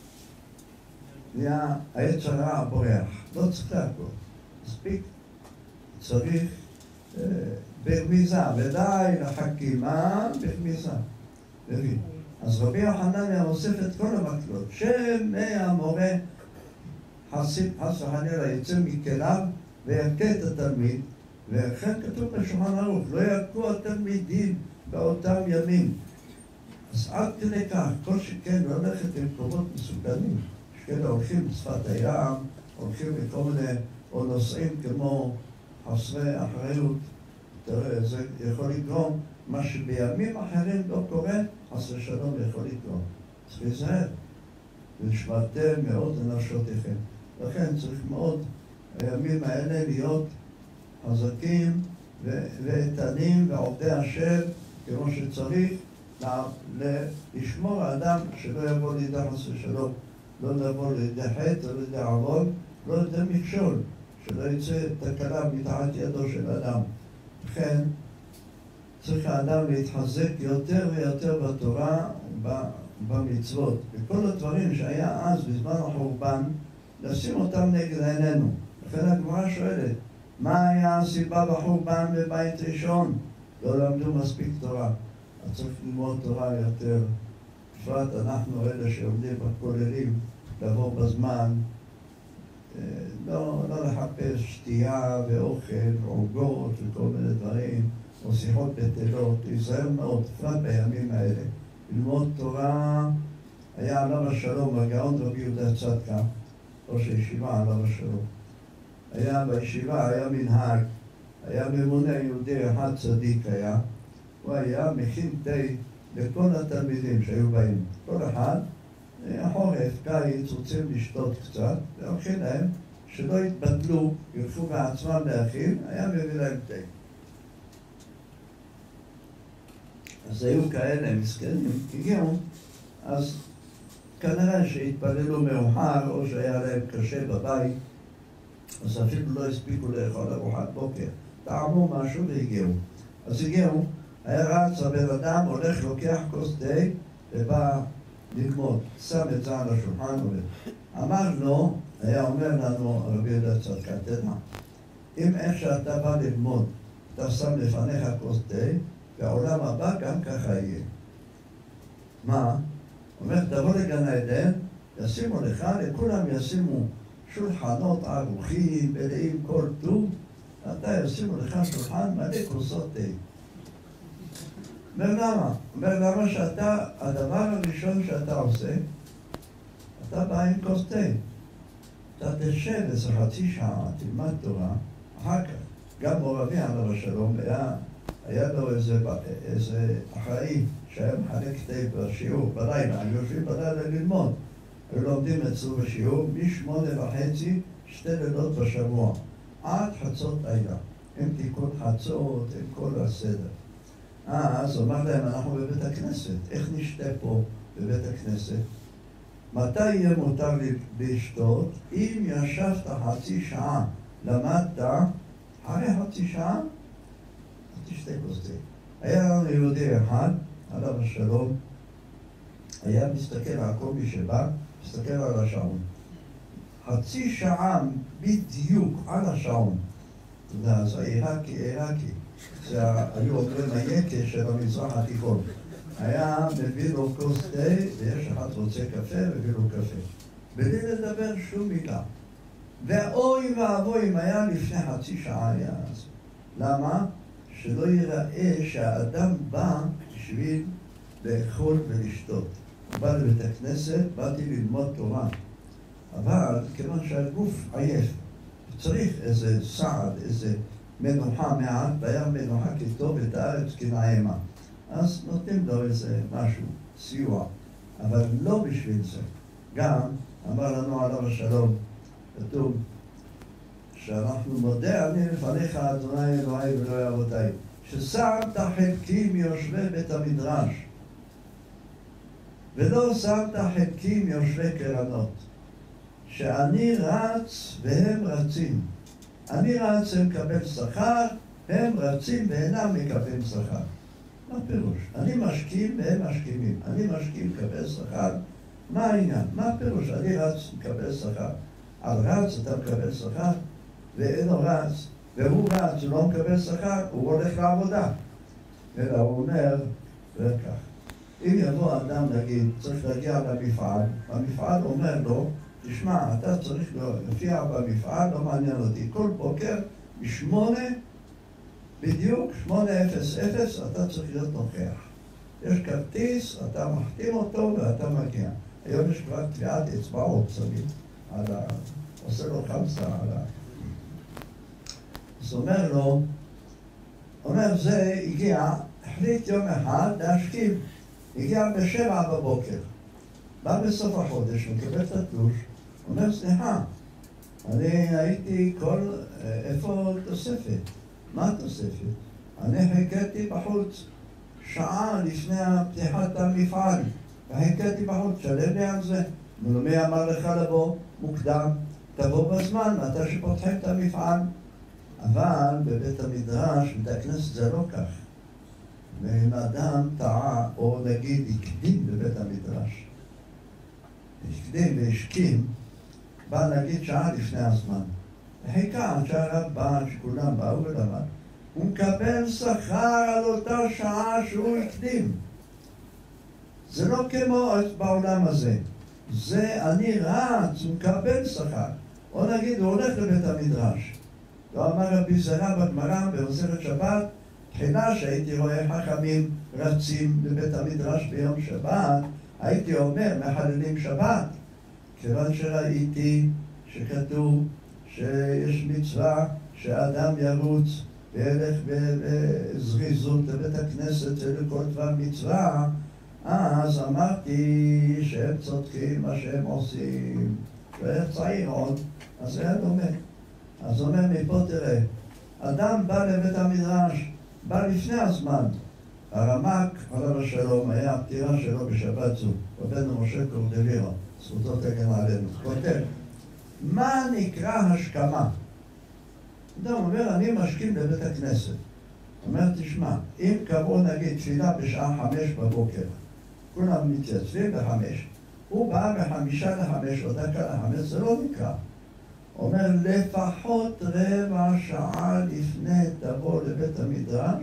והעץ הרע בורח. לא צריך להכל. מספיק, צריך אה, ברמיזה, ודי לחכימה ברמיזה. מבין. אז רבי יוחנן היה אוסף את כל המקלות, שמהמורה חס וחלילה יצא מכליו ויכה את התלמיד, וכן כתוב בשולחן ערוך, לא יכו התלמידים באותם ימים. אז עד כדי כך, כל שכן לא הולכת למקומות מסוכנים, שכאלה הולכים בשפת הים, הולכים לכל מיני, או נוסעים כמו חסרי אחריות. תראה, זה יכול לגרום, מה שבימים אחרים לא קורה, חס ושלום יכול לגרום. צריך להיזהר, ונשמרתם מאוד לנפשותיכם. לכן צריך מאוד הימים האלה להיות חזקים ואיתנים ועובדי השם כמו שצריך, לשמור האדם שלא יבוא לידי חס ושלום, לא לבוא לידי חטא, לא לידי עוון, לא לידי מכשול, שלא יצא תקלה מתחת ידו של אדם. לכן צריך האדם להתחזק יותר ויותר בתורה ובמצוות. וכל הדברים שהיה אז בזמן החורבן, לשים אותם נגד עינינו. לכן הגמרא שואלת, מה היה הסיבה בחורבן בבית ראשון? לא למדו מספיק תורה. אז צריך ללמוד תורה יותר בפרט אנחנו אלה שעומדים בכוללים לבוא בזמן, לא, לא לחפש שתייה ואוכל ועוגות וכל מיני דברים, או שיחות בטלות, להיזהר מאוד, בפרט בימים האלה. ללמוד תורה היה עליו השלום, הגאון רבי יהודה צדקה, ראש הישיבה עליו השלום. היה בישיבה, היה מנהג, היה ממונה יהודי אחד צדיק היה, הוא היה מכין תה לכל התלמידים שהיו באים. כל אחד, החורף, קיץ, רוצים לשתות קצת, והולכים להם שלא יתבטלו, ילכו בעצמם להכין, היה מביא להם תה. אז היו כאלה מסכנים, הגיעו, אז כנראה שהתפללו מאוחר או שהיה להם קשה בבית, אז אפילו לא הספיקו לאכול ארוחת בוקר, טעמו משהו והגיעו. אז הגיעו, היה רץ, הבן אדם הולך, לוקח כוס תה ובא ללמוד, שם את זה על השולחן. אמר לו, היה אומר לנו רבי יהודה צדקה, תדע, אם איך שאתה בא ללמוד, אתה שם לפניך כוס תה, והעולם הבא גם ככה יהיה. מה? הוא אומר, תבוא לגן עדן, ישימו לך, לכולם ישימו שולחנות ערוכים, מלאים כל טוב, ואתה ישימו לך שולחן מלא כוסות תה. אומר למה? אומר למה שאתה, הדבר הראשון שאתה עושה, אתה בא עם כוס תה. אתה תשב איזה חצי שעה, תלמד תורה, אחר כך. גם מורבי עליו השלום היה, היה לו איזה, איזה אחראי שהיה מחלק תה בשיעור בלילה, הם יושבים בלילה ללמוד. הם לומדים אצלו בשיעור משמונה וחצי, שתי לילות בשבוע, עד חצות לילה. עם תיקון חצות, עם כל הסדר. אה, אז אומר להם, אנחנו בבית הכנסת, איך נשתה פה בבית הכנסת? מתי יהיה מותר לי לשתות? אם ישבת חצי שעה, למדת, אחרי חצי שעה, תשתה כוס תה. היה לנו יהודי אחד, עליו השלום, היה מסתכל על כל מי שבא, מסתכל על השעון. חצי שעה בדיוק על השעון. אתה יודע, זה עיראקי, עיראקי. זה היו אומרים היקש של המזרח התיכון. היה מביא לו כוס תה, ויש אחד רוצה קפה, מביא לו קפה. בלי לדבר שום מילה. ואוי ואבוי אם היה לפני חצי שעה היה אז. למה? שלא ייראה שהאדם בא בשביל לאכול ולשתות. הוא בא לבית הכנסת, באתי ללמוד תורה. אבל כיוון שהגוף עייף, צריך איזה סעד, איזה מנוחה מעט, והיה מנוחה כתוב את הארץ כנעימה. אז נותנים לו איזה משהו, סיוע, אבל לא בשביל זה. גם אמר לנו עליו השלום, כתוב שאנחנו מודה אני לפניך אדוני אלוהי ואלוהי אבותיי, ששמת חלקי מיושבי בית המדרש, ולא שמת חלקי מיושבי קרנות, שאני רץ והם רצים. אני רץ ומקבל שכר, הם רצים ואינם מקבלים שכר. מה פירוש? אני משכים והם משכימים. אני משכים מקבל שכר. מה העניין? מה פירוש? אני רץ מקבל שכר. על רץ אתה מקבל שכר, ואינו רץ, והוא רץ ולא מקבל שכר, הוא הולך לעבודה. אלא הוא אומר, וכך. אם יבוא אדם, נגיד, צריך להגיע למפעל, המפעל אומר לו, תשמע, אתה צריך להופיע במפעל, לא מעניין אותי. כל בוקר, בשמונה, בדיוק, שמונה אפס אפס, אתה צריך להיות נוכח. יש כרטיס, אתה מחתים אותו ואתה מגיע. היום יש כבר טביעת אצבעות, שמים, על ה... עושה לו חמסה על ה... אז אומר לו, אומר זה הגיע, החליט יום אחד להשכיב. הגיע בשבע בבוקר. בא בסוף החודש, מקבל את התלוש, אומר, סליחה, אני הייתי כל... איפה תוספת? מה תוספת? אני חיכיתי בחוץ שעה לפני פתיחת המפעל, וחיכיתי בחוץ, שלם לי על זה. מי אמר לך לבוא מוקדם? תבוא בזמן, מתי שפותחים את המפעל. אבל בבית המדרש, בית הכנסת זה לא כך. ואם אדם טעה, או נגיד הקדים בבית המדרש, הקדים והשכים, בא נגיד שעה לפני הזמן. וחיכה, שהרב בא, שכולם באו ולמד. הוא מקבל שכר על אותה שעה שהוא הקדים. זה לא כמו בעולם הזה. זה אני רץ, הוא מקבל שכר. או נגיד, הוא הולך לבית המדרש. לא אמר רבי זרע בגמרא במסכת שבת, תחילה שהייתי רואה חכמים רצים לבית המדרש ביום שבת, הייתי אומר, מחללים שבת. כיוון שראיתי שכתוב שיש מצווה שאדם ירוץ וילך בזריזות לבית הכנסת ולכל דבר מצווה, אז אמרתי שהם צודקים מה שהם עושים. והיה צעיר עוד, אז זה היה דומה. אז אומר מפה תראה, אדם בא לבית המדרש, בא לפני הזמן. הרמ"ק, עליו השלום, היה הפטירה שלו בשבת זו, רבנו משה קורדלירו, זכותו תגן עלינו. כותב, מה נקרא השכמה? אדם אומר, אני משכים בבית הכנסת. אומר, תשמע, אם קראו נגיד תפילה בשעה חמש בבוקר, כולם מתייצבים בחמש, הוא בא בחמישה לחמש או דקה לחמש, זה לא נקרא. אומר, לפחות רבע שעה לפני תבוא לבית המדרש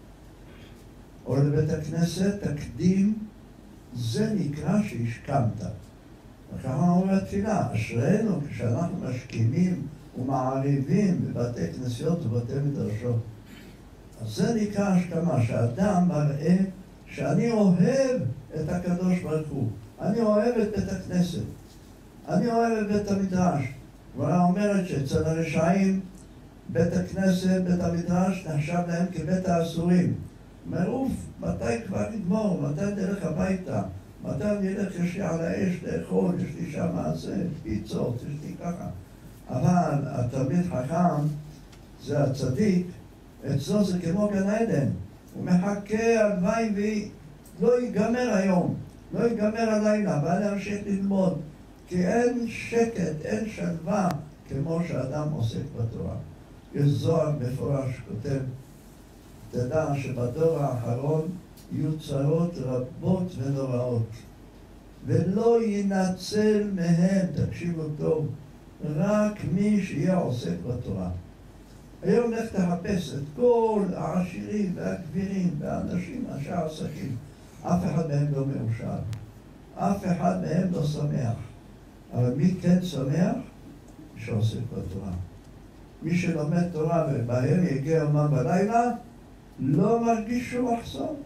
או לבית הכנסת, תקדים, זה נקרא שהשכמת. וככה אומר התפילה, אשרינו כשאנחנו משכימים ומעריבים בבתי כנסיות ובתי מדרשות. אז זה נקרא השכמה, שאדם מראה שאני אוהב את הקדוש ברוך הוא. אני אוהב את בית הכנסת. אני אוהב את בית המדרש. גמרא אומרת שאצל הרשעים בית הכנסת, בית המדרש, נחשב להם כבית האסורים. אומר, אוף, מתי כבר נגמור? מתי נלך הביתה? מתי אני אלך, יש לי על האש לאכול, יש לי שם מעשה, פיצות, יש לי ככה. אבל התלמיד חכם, זה הצדיק, אצלו זה כמו גן עדן. הוא מחכה הלוואי ולא ייגמר היום, לא ייגמר הלילה, בא להמשיך ללמוד. כי אין שקט, אין שלווה, כמו שאדם עוסק בתורה. יש זוהר מפורש, כותב, תדע שבדור האחרון יהיו צרות רבות ונוראות, ולא ינצל מהם, תקשיבו טוב, רק מי שיהיה עוסק בתורה. היום לך תחפש את כל העשירים והגבירים והאנשים, אנשי העסקים. אף אחד מהם לא מאושר, אף אחד מהם לא שמח. אבל מי כן שמח? מי שעוסק בתורה. מי שלומד תורה ובהם יגיע יומם בלילה, לא מרגיש שום מחסור.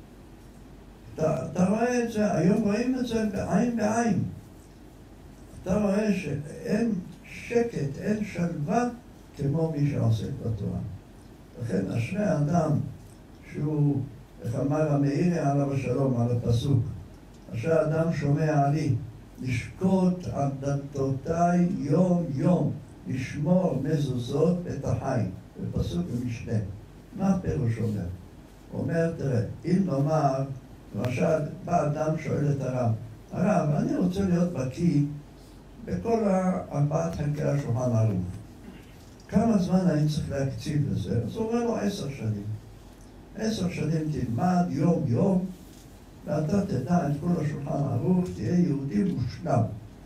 אתה, אתה רואה את זה, היום רואים את זה בעין בעין. אתה רואה שאין שקט, אין שלווה כמו מי שעוסק בתורה. לכן אשרי האדם שהוא, איך אמר המאירי עליו השלום, על הפסוק, אשרי האדם שומע לי, לשקוט על דלתותיי יום יום, לשמור מזוזות את החי. בפסוק במשנה. מה הפירוש אומר? הוא אומר, תראה, אם נאמר, למשל, בא אדם שואל את הרב, הרב, אני רוצה להיות בקיא בכל ארבעת חלקי השולחן ערוך. כמה זמן אני צריך להקציב לזה? אז הוא אומר לו עשר שנים. עשר שנים תלמד יום יום, ואתה תדע את כל השולחן ערוך, תהיה יהודי מושלם.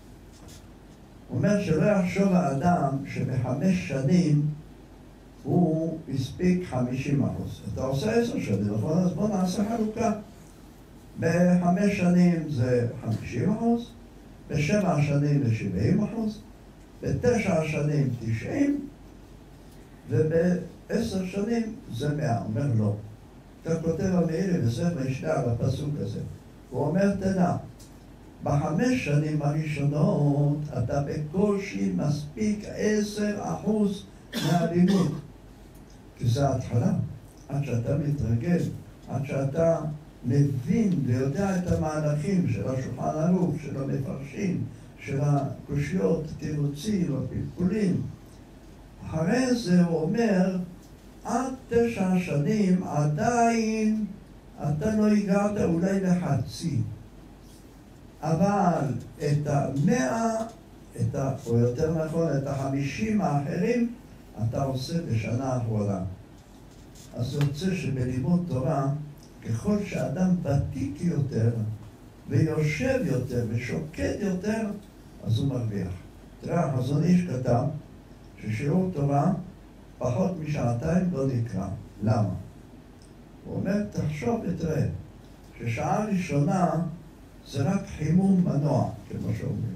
הוא אומר שלא יחשוב האדם שבחמש שנים הוא הספיק חמישים אחוז. אתה עושה עשר שנים, נכון? אז בוא נעשה חלוקה. בחמש שנים זה חמישים אחוז, בשבע שנים זה שבעים אחוז, בתשע שנים תשעים, ובעשר שנים זה מאה. הוא אומר לא. אתה כותב המאירי בספר משנה על הפסוק הזה. הוא אומר, תדע, בחמש שנים הראשונות אתה בקושי מספיק עשר אחוז מהלימוד. כי זה ההתחלה. עד שאתה מתרגל, עד שאתה מבין ויודע את המהלכים של השולחן ערוך, של המפרשים, של הקושיות, תירוצים, הפלפולים. אחרי זה הוא אומר, עד תשע שנים עדיין אתה לא הגעת אולי לחצי. אבל את המאה, את ה, או יותר נכון, את החמישים האחרים, אתה עושה בשנה האחרונה. אז יוצא שבלימוד תורה, ככל שאדם ותיק יותר, ויושב יותר, ושוקד יותר, אז הוא מרוויח. תראה, החזון איש כתב, ששיעור תורה, פחות משעתיים לא נקרא. למה? הוא אומר, תחשוב ותראה, ששעה ראשונה זה רק חימום מנוע, כמו שאומרים.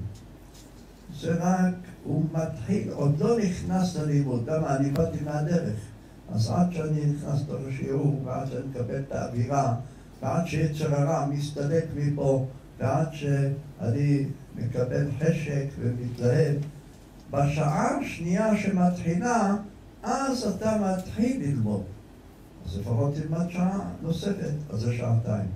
זה רק, הוא מתחיל, עוד לא נכנס ללימוד, גם אני באתי מהדרך. אז עד שאני נכנס לשיעור, ועד שאני מקבל את האווירה, ועד שיצר הרע מסתלק מפה, ועד שאני מקבל חשק ומתלהב, בשעה השנייה שמתחילה, אז אתה מתחיל ללמוד. אז לפחות תלמד שעה נוספת, אז זה שעתיים.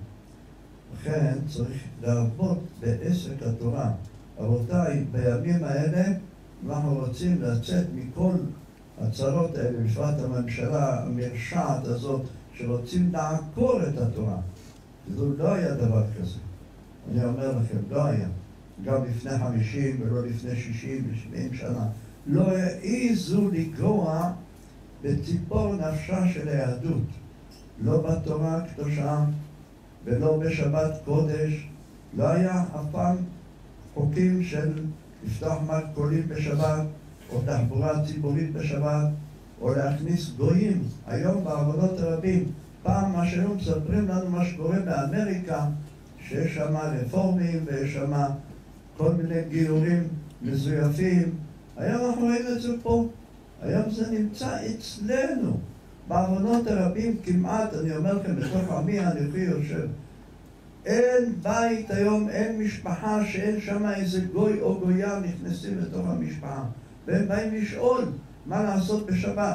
לכן צריך להרבות בעסק התורה. רבותיי, בימים האלה אנחנו רוצים לצאת מכל הצרות האלה, בפרט הממשלה המרשעת הזאת, שרוצים לעקור את התורה. זה לא היה דבר כזה. אני אומר לכם, לא היה. גם לפני חמישים ולא לפני שישים ושבעים שנה. לא העיזו לגרוע בציפור נפשה של היהדות. לא בתורה הקדושה ולא בשבת קודש. לא היה אף פעם חוקים של לפתוח מרכולים בשבת, או תחבורה ציבורית בשבת, או להכניס גויים. היום בעבודות רבים, פעם מה שהיום מספרים לנו מה שקורה באמריקה, שיש שם רפורמים ויש שם כל מיני גיורים מזויפים. היום אנחנו רואים את זה פה. היום זה נמצא אצלנו. בעוונות הרבים כמעט, אני אומר לכם, בתוך עמי הנכי יושב. אין בית היום, אין משפחה שאין שם איזה גוי או גויה נכנסים לתוך המשפחה. והם באים לשאול מה לעשות בשבת.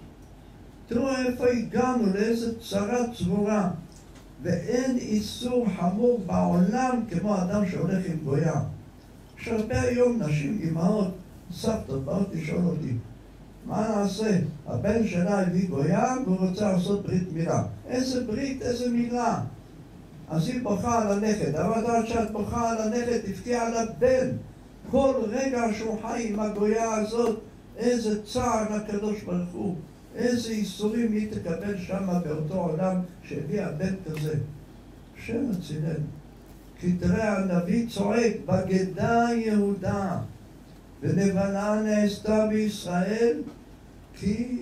תראו איפה הגענו, לאיזה צרה צרורה. ואין איסור חמור בעולם כמו אדם שהולך עם גויה. יש הרבה היום נשים, אמהות, סבתות, באות לשאול אותי, מה נעשה? הבן שלה הביא גויה והוא רוצה לעשות ברית מילה. איזה ברית, איזה מילה? אז היא בוכה על הנכד. אבל שאת בוכה על הנכד, תבכי על הבן. כל רגע שהוא חי עם הגויה הזאת, איזה צער לקדוש ברוך הוא. איזה איסורים היא תקבל שם באותו עולם שהביא הבן כזה. השם הצילנו. כי תראה, הנביא צועק, בגדה יהודה, ונבלה נעשתה בישראל, כי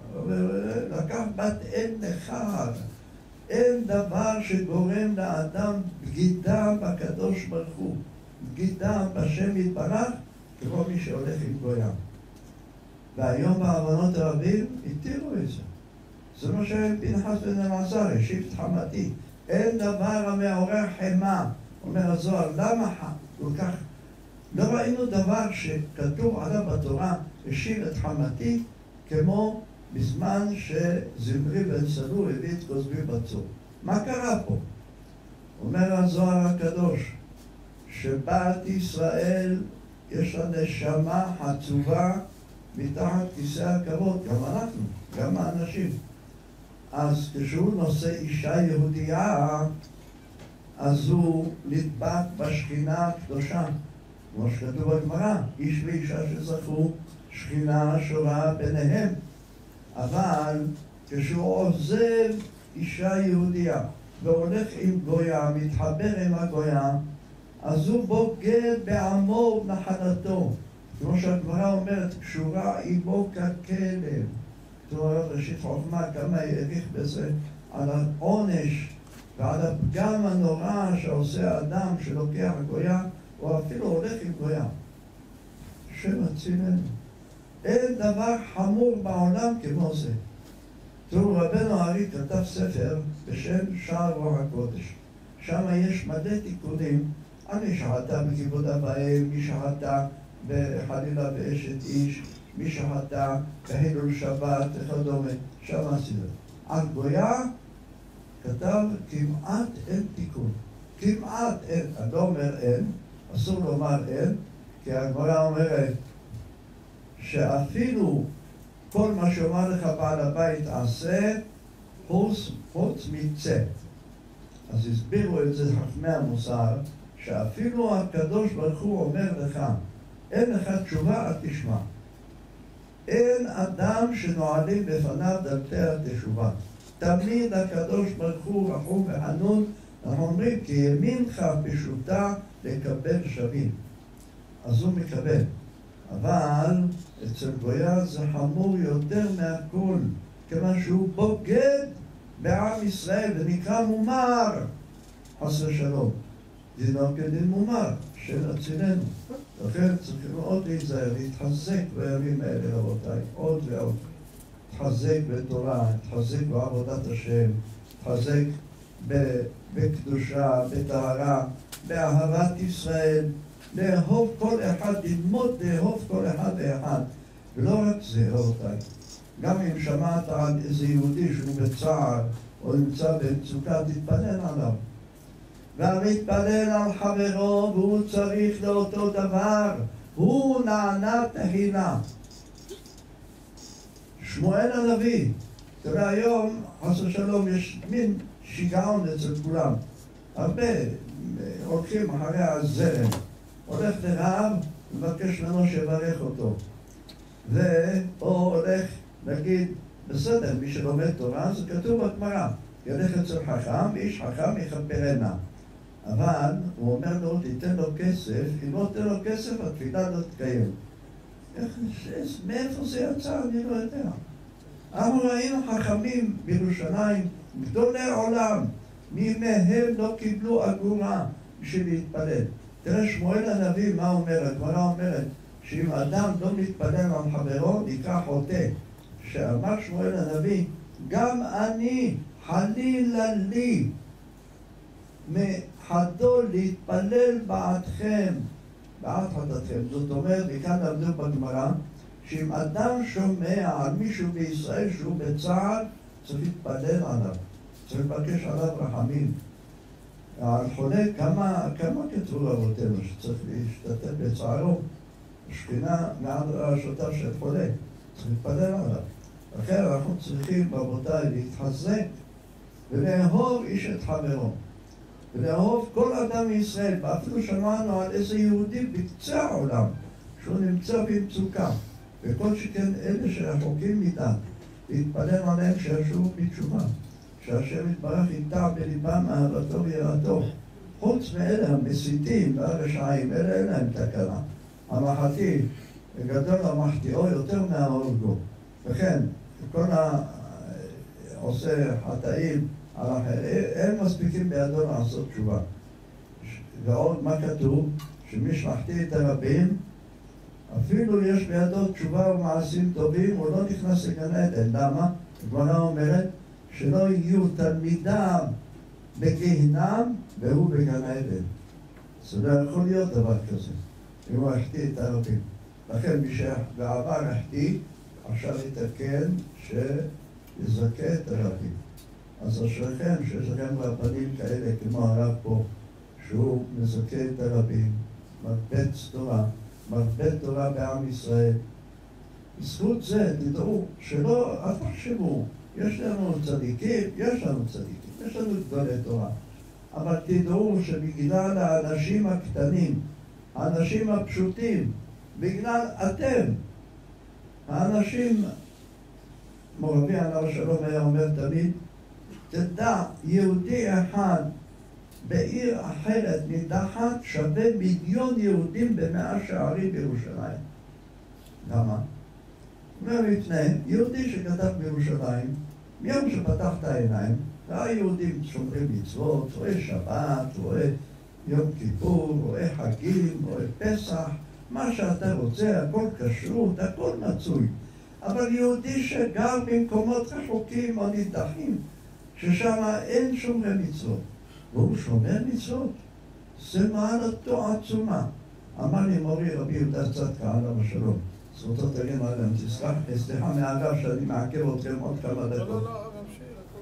לקח בת אל נכר. אין דבר שגורם לאדם בגידה בקדוש ברוך הוא, בגידה בשם יתברך, כמו מי שהולך עם גויה. והיום בעוונות הרבים התירו את זה. זה מה שפנחס בן אלעזר השיב את חמתי. אין דבר המעורר חמה. אומר הזוהר, למה כל כך? לא ראינו דבר שכתוב עליו בתורה, השיב את חמתי, כמו בזמן שזמרי בן סלו הביא את כוזבי בצור. מה קרה פה? אומר הזוהר הקדוש, שבת ישראל יש לה נשמה חצובה מתחת כיסא הכבוד, גם אנחנו, גם האנשים. אז כשהוא נושא אישה יהודייה, אז הוא נדבק בשכינה הקדושה, כמו שכתוב בגמרא, איש ואישה שזכו, שכינה שורה ביניהם. אבל כשהוא עוזב אישה יהודייה והולך עם גויה, מתחבר עם הגויה, אז הוא בוגד בעמו ובנחלתו. כמו שהגמרא אומרת, קשורה עמו ככלב. תורה ראשית חוכמה, כמה העריך בזה, על העונש ועל הפגם הנורא שעושה האדם שלוקח גויה, או אפילו הולך עם גויה. השם הצילנו. אין דבר חמור בעולם כמו זה. תראו, רבנו הארי כתב ספר בשם שער רוח הקודש. שם יש מלא תיקונים על מי שחטא בכיבוד אב ואם, מי שחטא בחלילה באשת איש, מי שחטא בחילול שבת וכדומה. שם הסדר. על גויה כתב כמעט אין תיקון. כמעט אין. אני לא אומר אין, אסור לומר אין, כי הגמרא אומרת שאפילו כל מה שאומר לך בעל הבית עשה, חוץ, חוץ מצא. אז הסבירו את זה חכמי המוסר, שאפילו הקדוש ברוך הוא אומר לך, אין לך תשובה, אל תשמע. אין אדם שנועלים בפניו דלתי התשובה. תמיד הקדוש ברוך הוא רחום וחנון, אנחנו אומרים, כי ימינך פשוטה לקבל שווים. אז הוא מקבל. אבל אצל גויה זה חמור יותר מהכל, כיוון שהוא בוגד בעם ישראל ונקרא מומר, חס ושלום. דינו כדין מומר של אצילנו. לכן צריכים מאוד להיזהר, להתחזק בימים האלה רבותיי, עוד ועוד. להתחזק בתורה, להתחזק בעבודת השם, להתחזק בקדושה, בטהרה, באהבת ישראל, לאהוב כל אחד, ללמוד לאהוב כל אחד ואחד. ולא רק זה רבותיי, גם אם שמעת על איזה יהודי שהוא בצער או נמצא במצוקה, תתפלל עליו. והמתפלל על חברו והוא צריך לאותו דבר, הוא נענה תחילה. שמואל הנביא, תראה היום, חס ושלום, יש מין שיגעון אצל כולם. הרבה הולכים אחרי הזרם. הולך לרב ומבקש ממנו שיברך אותו. או הולך, נגיד, בסדר, מי שלומד תורה, זה כתוב בגמרא. ילך אצל חכם, ואיש חכם יכפרנה. אבל הוא אומר לו, תיתן לו כסף, אם לא תיתן לו כסף, התפילה לא תתקיים. מאיפה זה יצא? אני לא יודע. אנחנו ראינו חכמים בירושלים, גדולי עולם, מי מהם לא קיבלו אגורה בשביל להתפלל. תראה שמואל הנביא, מה אומר? הגמרא אומרת, שאם אדם לא מתפלל על חברו, נקרא חוטא. שאמר שמואל הנביא, גם אני, חלילה לי, מחדו להתפלל בעדכם, בעד חטאתכם. זאת אומרת, וכאן למדו בגמרא, שאם אדם שומע על מישהו בישראל שהוא בצער, צריך להתפלל עליו, צריך לבקש עליו רחמים. על חולה, כמה, כמה כתבו רבותינו שצריך להשתתף בצערו? השכינה מעל רעשותיו של חולה, צריך להתפלל עליו. לכן אנחנו צריכים רבותיי להתחזק ולאהוב איש את חברו. ולאהוב כל אדם מישראל, ואפילו שמענו על איזה יהודי בקצה העולם שהוא נמצא במצוקה, וכל שכן אלה שרחוקים מדת, להתפלל עליהם שישובו בתשובה, שהשם יתברך יטע בליבם אהבתו ויראתו. חוץ מאלה המסיתים והרשעים, אלה אין להם תקנה. המחתי, גדול המחטיאו יותר מההורגו. וכן, כל העושה חטאים על אחר, הם מספיקים בידו לעשות תשובה. ועוד מה כתוב? שמי שמחטיא את הרבים, אפילו יש בידו תשובה ומעשים טובים, הוא לא נכנס לגן עדן. למה? הגמרא אומרת שלא יהיו תלמידיו בגיהינום והוא בגן עדן. זה לא יכול להיות דבר כזה, אם הוא החטיא את הרבים. לכן מי שבעבר החטיא, עכשיו יתקן שיזכה את הרבים. אז אשריכם שיש לכם רבנים כאלה כמו הרב פה, שהוא מזכה את הרבים, מרבץ תורה, מרבה תורה בעם ישראל. בזכות זה תדעו שלא, אל תחשבו, יש לנו צדיקים, יש לנו צדיקים, יש לנו גדולי תורה, אבל תדעו שבגלל האנשים הקטנים, האנשים הפשוטים, בגלל אתם, האנשים, מורבי עליו שלום היה אומר תמיד, תדע, יהודי אחד בעיר אחרת נידחת שווה מיליון יהודים במאה שערים בירושלים. למה? אומר לפני, יהודי שכתב בירושלים, מיום שפתח את העיניים, ראה יהודים שומרים מצוות, רואה שבת, רואה יום כיפור, רואה חגים, רואה פסח, מה שאתה רוצה, הכל כשרות, הכל מצוי. אבל יהודי שגר במקומות רחוקים או נידחים, ששם אין שומרי מצוות, והוא שומר מצוות, זה מעלתו עצומה. אמר לי מורי רבי יהודה צדקה עליו השלום, זכותו תגן עליהם, תסלח, סליחה מהאגב שאני מעכב אתכם עוד כמה דקות. לא, לא, לא, רמשי, הכל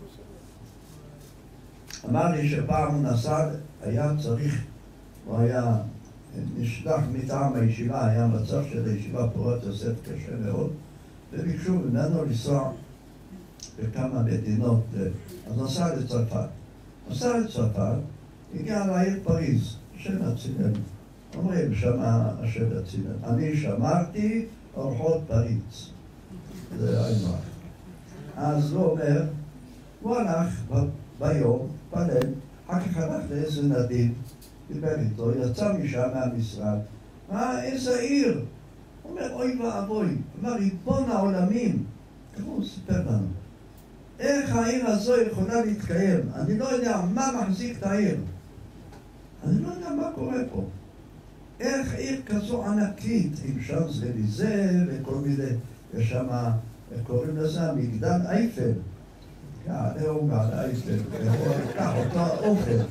בסדר. אמר לי שפעם הוא נסע, היה צריך, הוא היה נשלח מטעם הישיבה, היה מצב של הישיבה פורת יוסף קשה מאוד, וביקשו ממנו לנסוע בכמה מדינות, אז נסע לצרפת. נסע לצרפת, הגיע לעיר פריז, השם יצילנו. אומרים שמה השם יצילנו. אני שמרתי אורחות פריז. זה היינו אחר. אז הוא אומר, הוא הלך ביום, פלל, אחר כך הלך לאיזה נדיב, דיבר איתו, יצא משם מהמשרד, ראה איזה עיר. הוא אומר, אוי ואבוי, הוא אומר, ריבון העולמים. ככה הוא סיפר לנו. איך העיר הזו יכולה להתקיים? אני לא יודע מה מחזיק את העיר. אני לא יודע מה קורה פה. איך עיר כזו ענקית, עם שאנז-אליזה וכל מיני, יש שם, קוראים לזה המגדל אייפל. הוא גל אייפל, הוא לקח אותו אופן.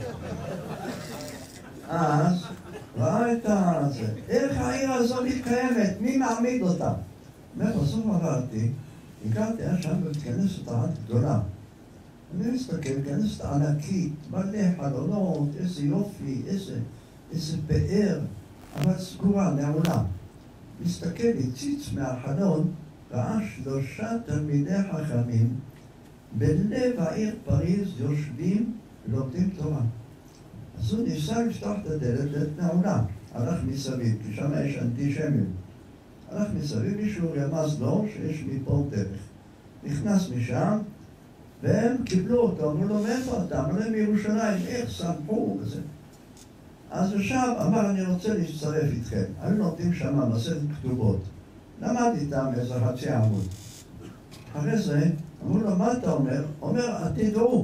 אז ראה את זה, איך העיר הזו מתקיימת, מי מעמיד אותה? בסוף עברתי, הגעתי, היה שם מתכנסת אחת גדולה. אני מסתכל, מתכנסת ענקית, מלא חלונות, איזה יופי, איזה, איזה פאר, אבל סגורה, נעולה. מסתכל, הציץ מהחלון, ראה שלושה תלמידי חכמים בלב העיר פריז יושבים ולומדים תורה. אז הוא ניסה לפתוח את הדלת, דלת נעולה. הלך מסביב, כי שם יש אנטישמיות. הלך מסביב, מישהו רמז לו שיש מפה דרך. נכנס משם, והם קיבלו אותו, אמרו לו, מאיפה אתה? אמרו להם מירושלים, איך סמכו וזה. אז הוא שם אמר, אני רוצה להצטרף איתכם. היו נותנים שם מסכת כתובות. למד איתם איזה חצי עמוד. אחרי זה, אמרו לו, מה אתה אומר? אומר, תדעו,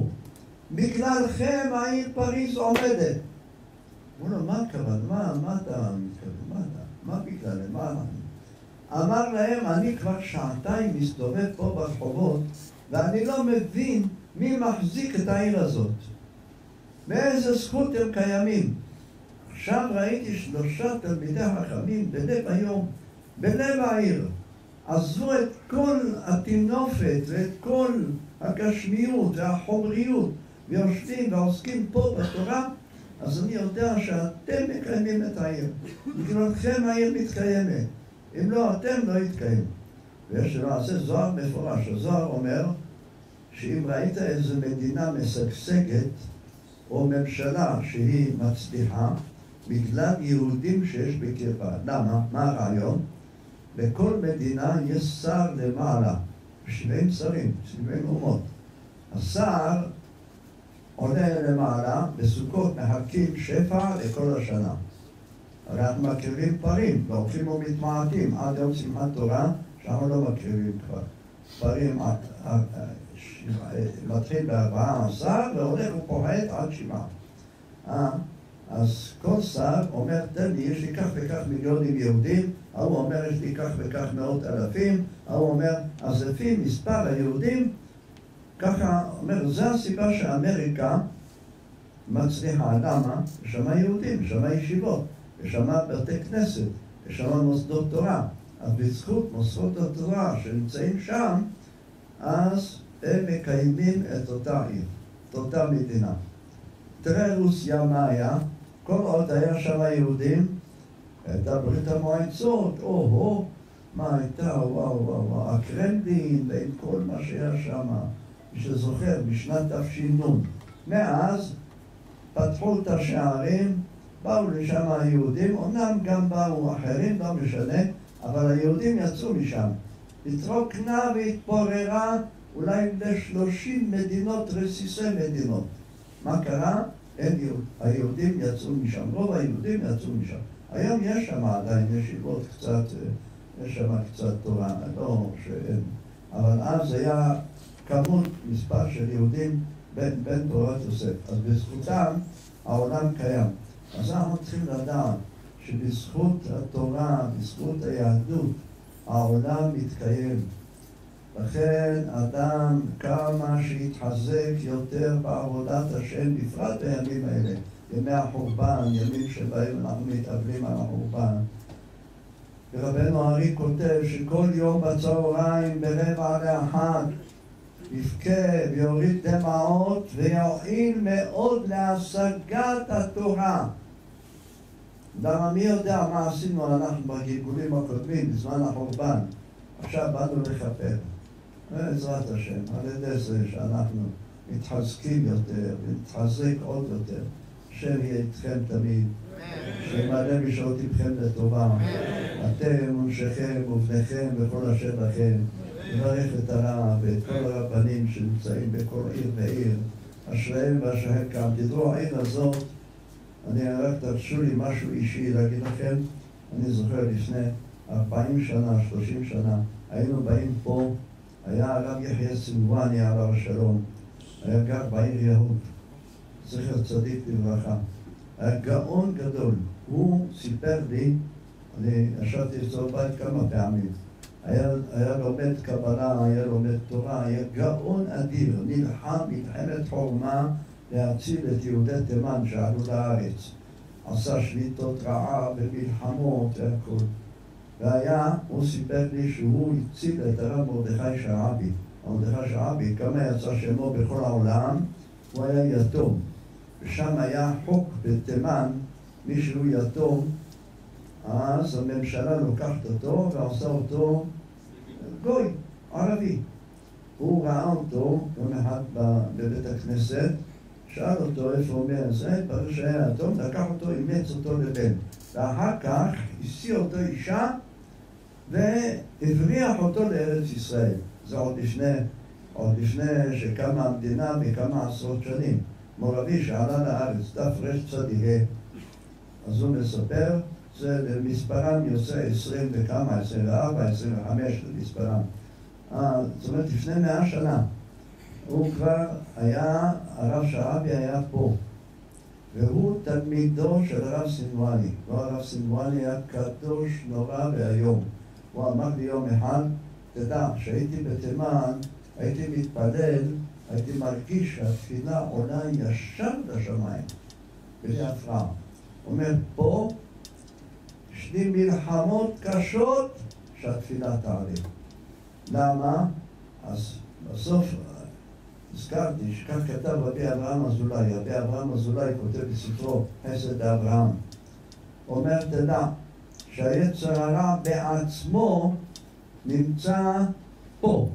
בגללכם העיר פריז עומדת. אמרו לו, מה הכוונה? מה, מה אתה מתכוון? מה אתה? מה בגללם? מה אנחנו? אמר להם, אני כבר שעתיים מסתובב פה ברחובות, ואני לא מבין מי מחזיק את העיר הזאת. באיזה זכות הם קיימים. עכשיו ראיתי שלושה תלמידי חכמים בלב היום, בלב העיר. עזבו את כל התינופת ואת כל הגשמיות והחומריות, ויושבים ועוסקים פה בתורה, אז אני יודע שאתם מקיימים את העיר. בגללכם העיר מתקיימת. אם לא, אתם לא יתקיים. ויש למעשה זוהר מפורש. הזוהר אומר שאם ראית איזו מדינה משגשגת, או ממשלה שהיא מצליחה, בגלל יהודים שיש בקרבה. למה? מה הרעיון? בכל מדינה יש שר למעלה, שבעים שרים, שבעים אומות. השר עולה למעלה, בסוכות מחלקים שפע לכל השנה. הרי אנחנו מקריבים פרים, והולכים ומתמעטים עד יום שמחת תורה, שם לא מקריבים כבר. פרים מתחיל בארבעה עשר והולך ופוחת עד שבעה. אז כל שר אומר, תן לי, יש לי כך וכך מיליונים יהודים, הוא אומר, יש לי כך וכך מאות אלפים, הוא אומר, אז לפי מספר היהודים, ככה אומר, זו הסיבה שאמריקה מצליחה. למה? יש שם יהודים, יש שם ישיבות, יש שם בתי כנסת, יש שם מוסדות תורה. אז בזכות מוסדות התורה שנמצאים שם, אז הם מקיימים את אותה עיר, את אותה מדינה. תראה רוסיה מה היה, כל עוד היה שם יהודים, הייתה ברית המועצות, או-הו, מה הייתה, וואו וואו וואו, הקרמלין ועם כל מה שהיה שם, מי שזוכר, בשנת תש"ן. מאז פתחו את השערים, באו לשם היהודים, אומנם גם באו אחרים, לא משנה, אבל היהודים יצאו משם. התרוקנה והתפוררה אולי לשלושים מדינות, רסיסי מדינות. מה קרה? הם, היהודים יצאו משם, רוב היהודים יצאו משם. היום יש שם עדיין ישיבות קצת, יש שם קצת תורה, לא שאין. אבל אז היה כמות מספר של יהודים בין, בין תורת יוסף. אז בזכותם העולם קיים. אז אנחנו צריכים לדעת שבזכות התורה, בזכות היהדות, העולם מתקיים. לכן אדם כמה שיתחזק יותר בעבודת השם, בפרט בימים האלה, ימי החורבן, ימים שבהם אנחנו מתאבלים על החורבן. ורבנו הארי כותב שכל יום בצהריים ברבע לאחד יבכה ויוריד דמעות ויועיל מאוד להשגת התורה. למה מי יודע מה עשינו אנחנו בגלגולים הקודמים בזמן החורבן? עכשיו באנו לכפר. בעזרת השם, על ידי זה שאנחנו מתחזקים יותר ונתחזק עוד יותר, השם יהיה איתכם תמיד, שימלא בשעותיכם לטובה, אתם ונשיכם ובניכם וכל אשר לכם, לברך את הרב ואת כל הרבנים שנמצאים בכל עיר ועיר, אשריהם ואשריהם כאן. תדעו, העיר הזאת, אני רק תרשו לי משהו אישי להגיד לכם, אני זוכר לפני ארבעים שנה, שלושים שנה, היינו באים פה, היה הרב יחיא סילואני עליו השלום, היה גר בעיר יהוד, זכר צדיק לברכה. היה גאון גדול. הוא סיפר לי, אני ישבתי אצלו בית כמה פעמים, היה, היה לומד קבלה, היה לומד תורה, היה גאון אדיר, נלחם מלחמת חורמה להציל את יהודי תימן שעלו לארץ. עשה שליטות רעה ומלחמות והכל. והיה, הוא סיפר לי שהוא הציל את הרב מרדכי שרעבי. מרדכי שרעבי, כמה יצא שמו בכל העולם, הוא היה יתום. ושם היה חוק בתימן, מי שהוא יתום, אז הממשלה לוקחת אותו ועושה אותו גוי, ערבי. הוא ראה אותו יום אחד בבית הכנסת, שאל אותו איפה הוא אומר זה, ברור שהיה יתום, לקח אותו, אימץ אותו לבן. ואחר כך השיא אותו אישה והבריח אותו לארץ ישראל. זה עוד לפני, עוד לפני שקמה המדינה בכמה עשרות שנים. מורבי שעלה לארץ, דף רש צדיגה, אז הוא מספר, זה למספרם יוצא עשרים וכמה, עשרים וארבע, עשרים וחמש למספרם. זאת אומרת, לפני מאה שנה. הוא כבר היה, הרב שרעבי היה פה. והוא תלמידו של הרב סינואלי. והרב סינואלי היה קדוש נורא והיום. הוא אמר לי יום אחד, תדע, כשהייתי בתימן, הייתי מתפלל, הייתי מרגיש שהתפילה עולה ישר לשמיים, בלי הפרעה. הוא אומר, פה יש לי מלחמות קשות שהתפילה תעלה. למה? אז בסוף הזכרתי שכך כתב רבי אברהם אזולאי. רבי אברהם אזולאי כותב בספרו חסד אברהם. הוא אומר, תדע, שהיצר הרע בעצמו נמצא פה.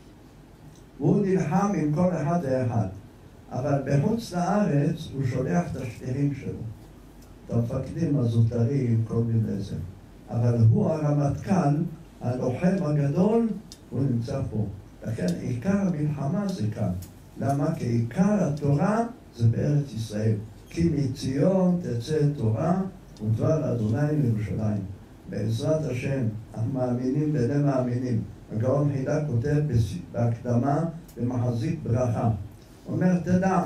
והוא נלחם עם כל אחד ואחד. אבל בחוץ לארץ הוא שולח את השליחים שלו. את המפקדים הזוטרים, כל מיני זה. אבל הוא הרמטכ"ל, הלוחם הגדול, הוא נמצא פה. לכן עיקר המלחמה זה כאן. למה? כי עיקר התורה זה בארץ ישראל. כי מציון תצא תורה ודבר אדוני לירושלים. בעזרת השם, המאמינים בידי מאמינים. הגאון חידה כותב בהקדמה במחזיק ברכה. אומר, תדע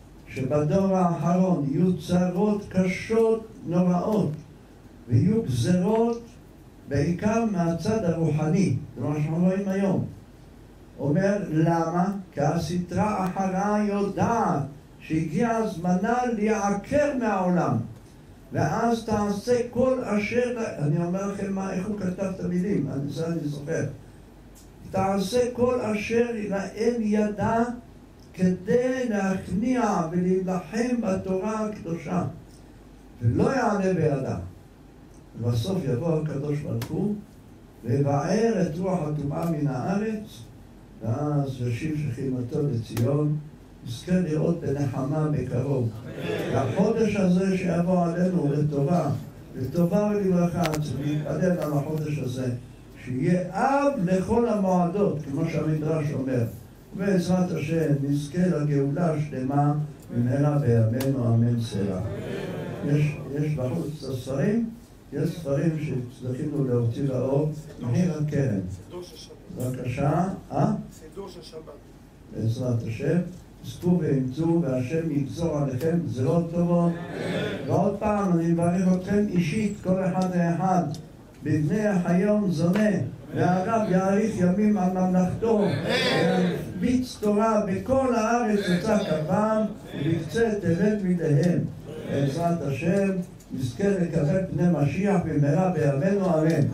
שבדור האחרון יהיו צרות קשות נוראות ויהיו גזרות בעיקר מהצד הרוחני, זה מה שאנחנו רואים היום. אומר, למה? כי הסתרה אחרה יודעת שהגיע הזמנה להיעקר מהעולם, ואז תעשה כל אשר, אני אומר לכם מה, איך הוא כתב את המילים, אני זה אני זוכר, תעשה כל אשר לאל ידע כדי להכניע ולהילחם בתורה הקדושה, ולא יעלה בידה. ובסוף יבוא הקדוש ברוך הוא ויבער את רוח הטומאה מן הארץ, ואז ישיב שכינתו לציון. נזכה לראות בנחמה בקרוב. והחודש הזה שיבוא עלינו לטובה, לטובה ולברכה, צריך להתפלל על החודש הזה, שיהיה אב לכל המועדות, כמו שהמדרש אומר. ובעזרת השם נזכה לגאולה שלמה במהרה בימינו אמן סלע. יש, יש בחוץ את הספרים, יש ספרים שצריכינו להוציא לאור, מחיר הקרן. בבקשה, אה? סידור של שבת. בעזרת השם, עסקו ואמצו והשם יגזור עליכם גזירות טובות. ועוד פעם אני מברך אתכם אישית, כל אחד ואחד, בבני החיון זונה, והרב יאריך ימים על ממלכתו, וירביץ תורה בכל הארץ יצא כפם, ובקצה תבל מידיהם. בעזרת השם נזכה לקבל פני משיח במהרה בימינו אמן.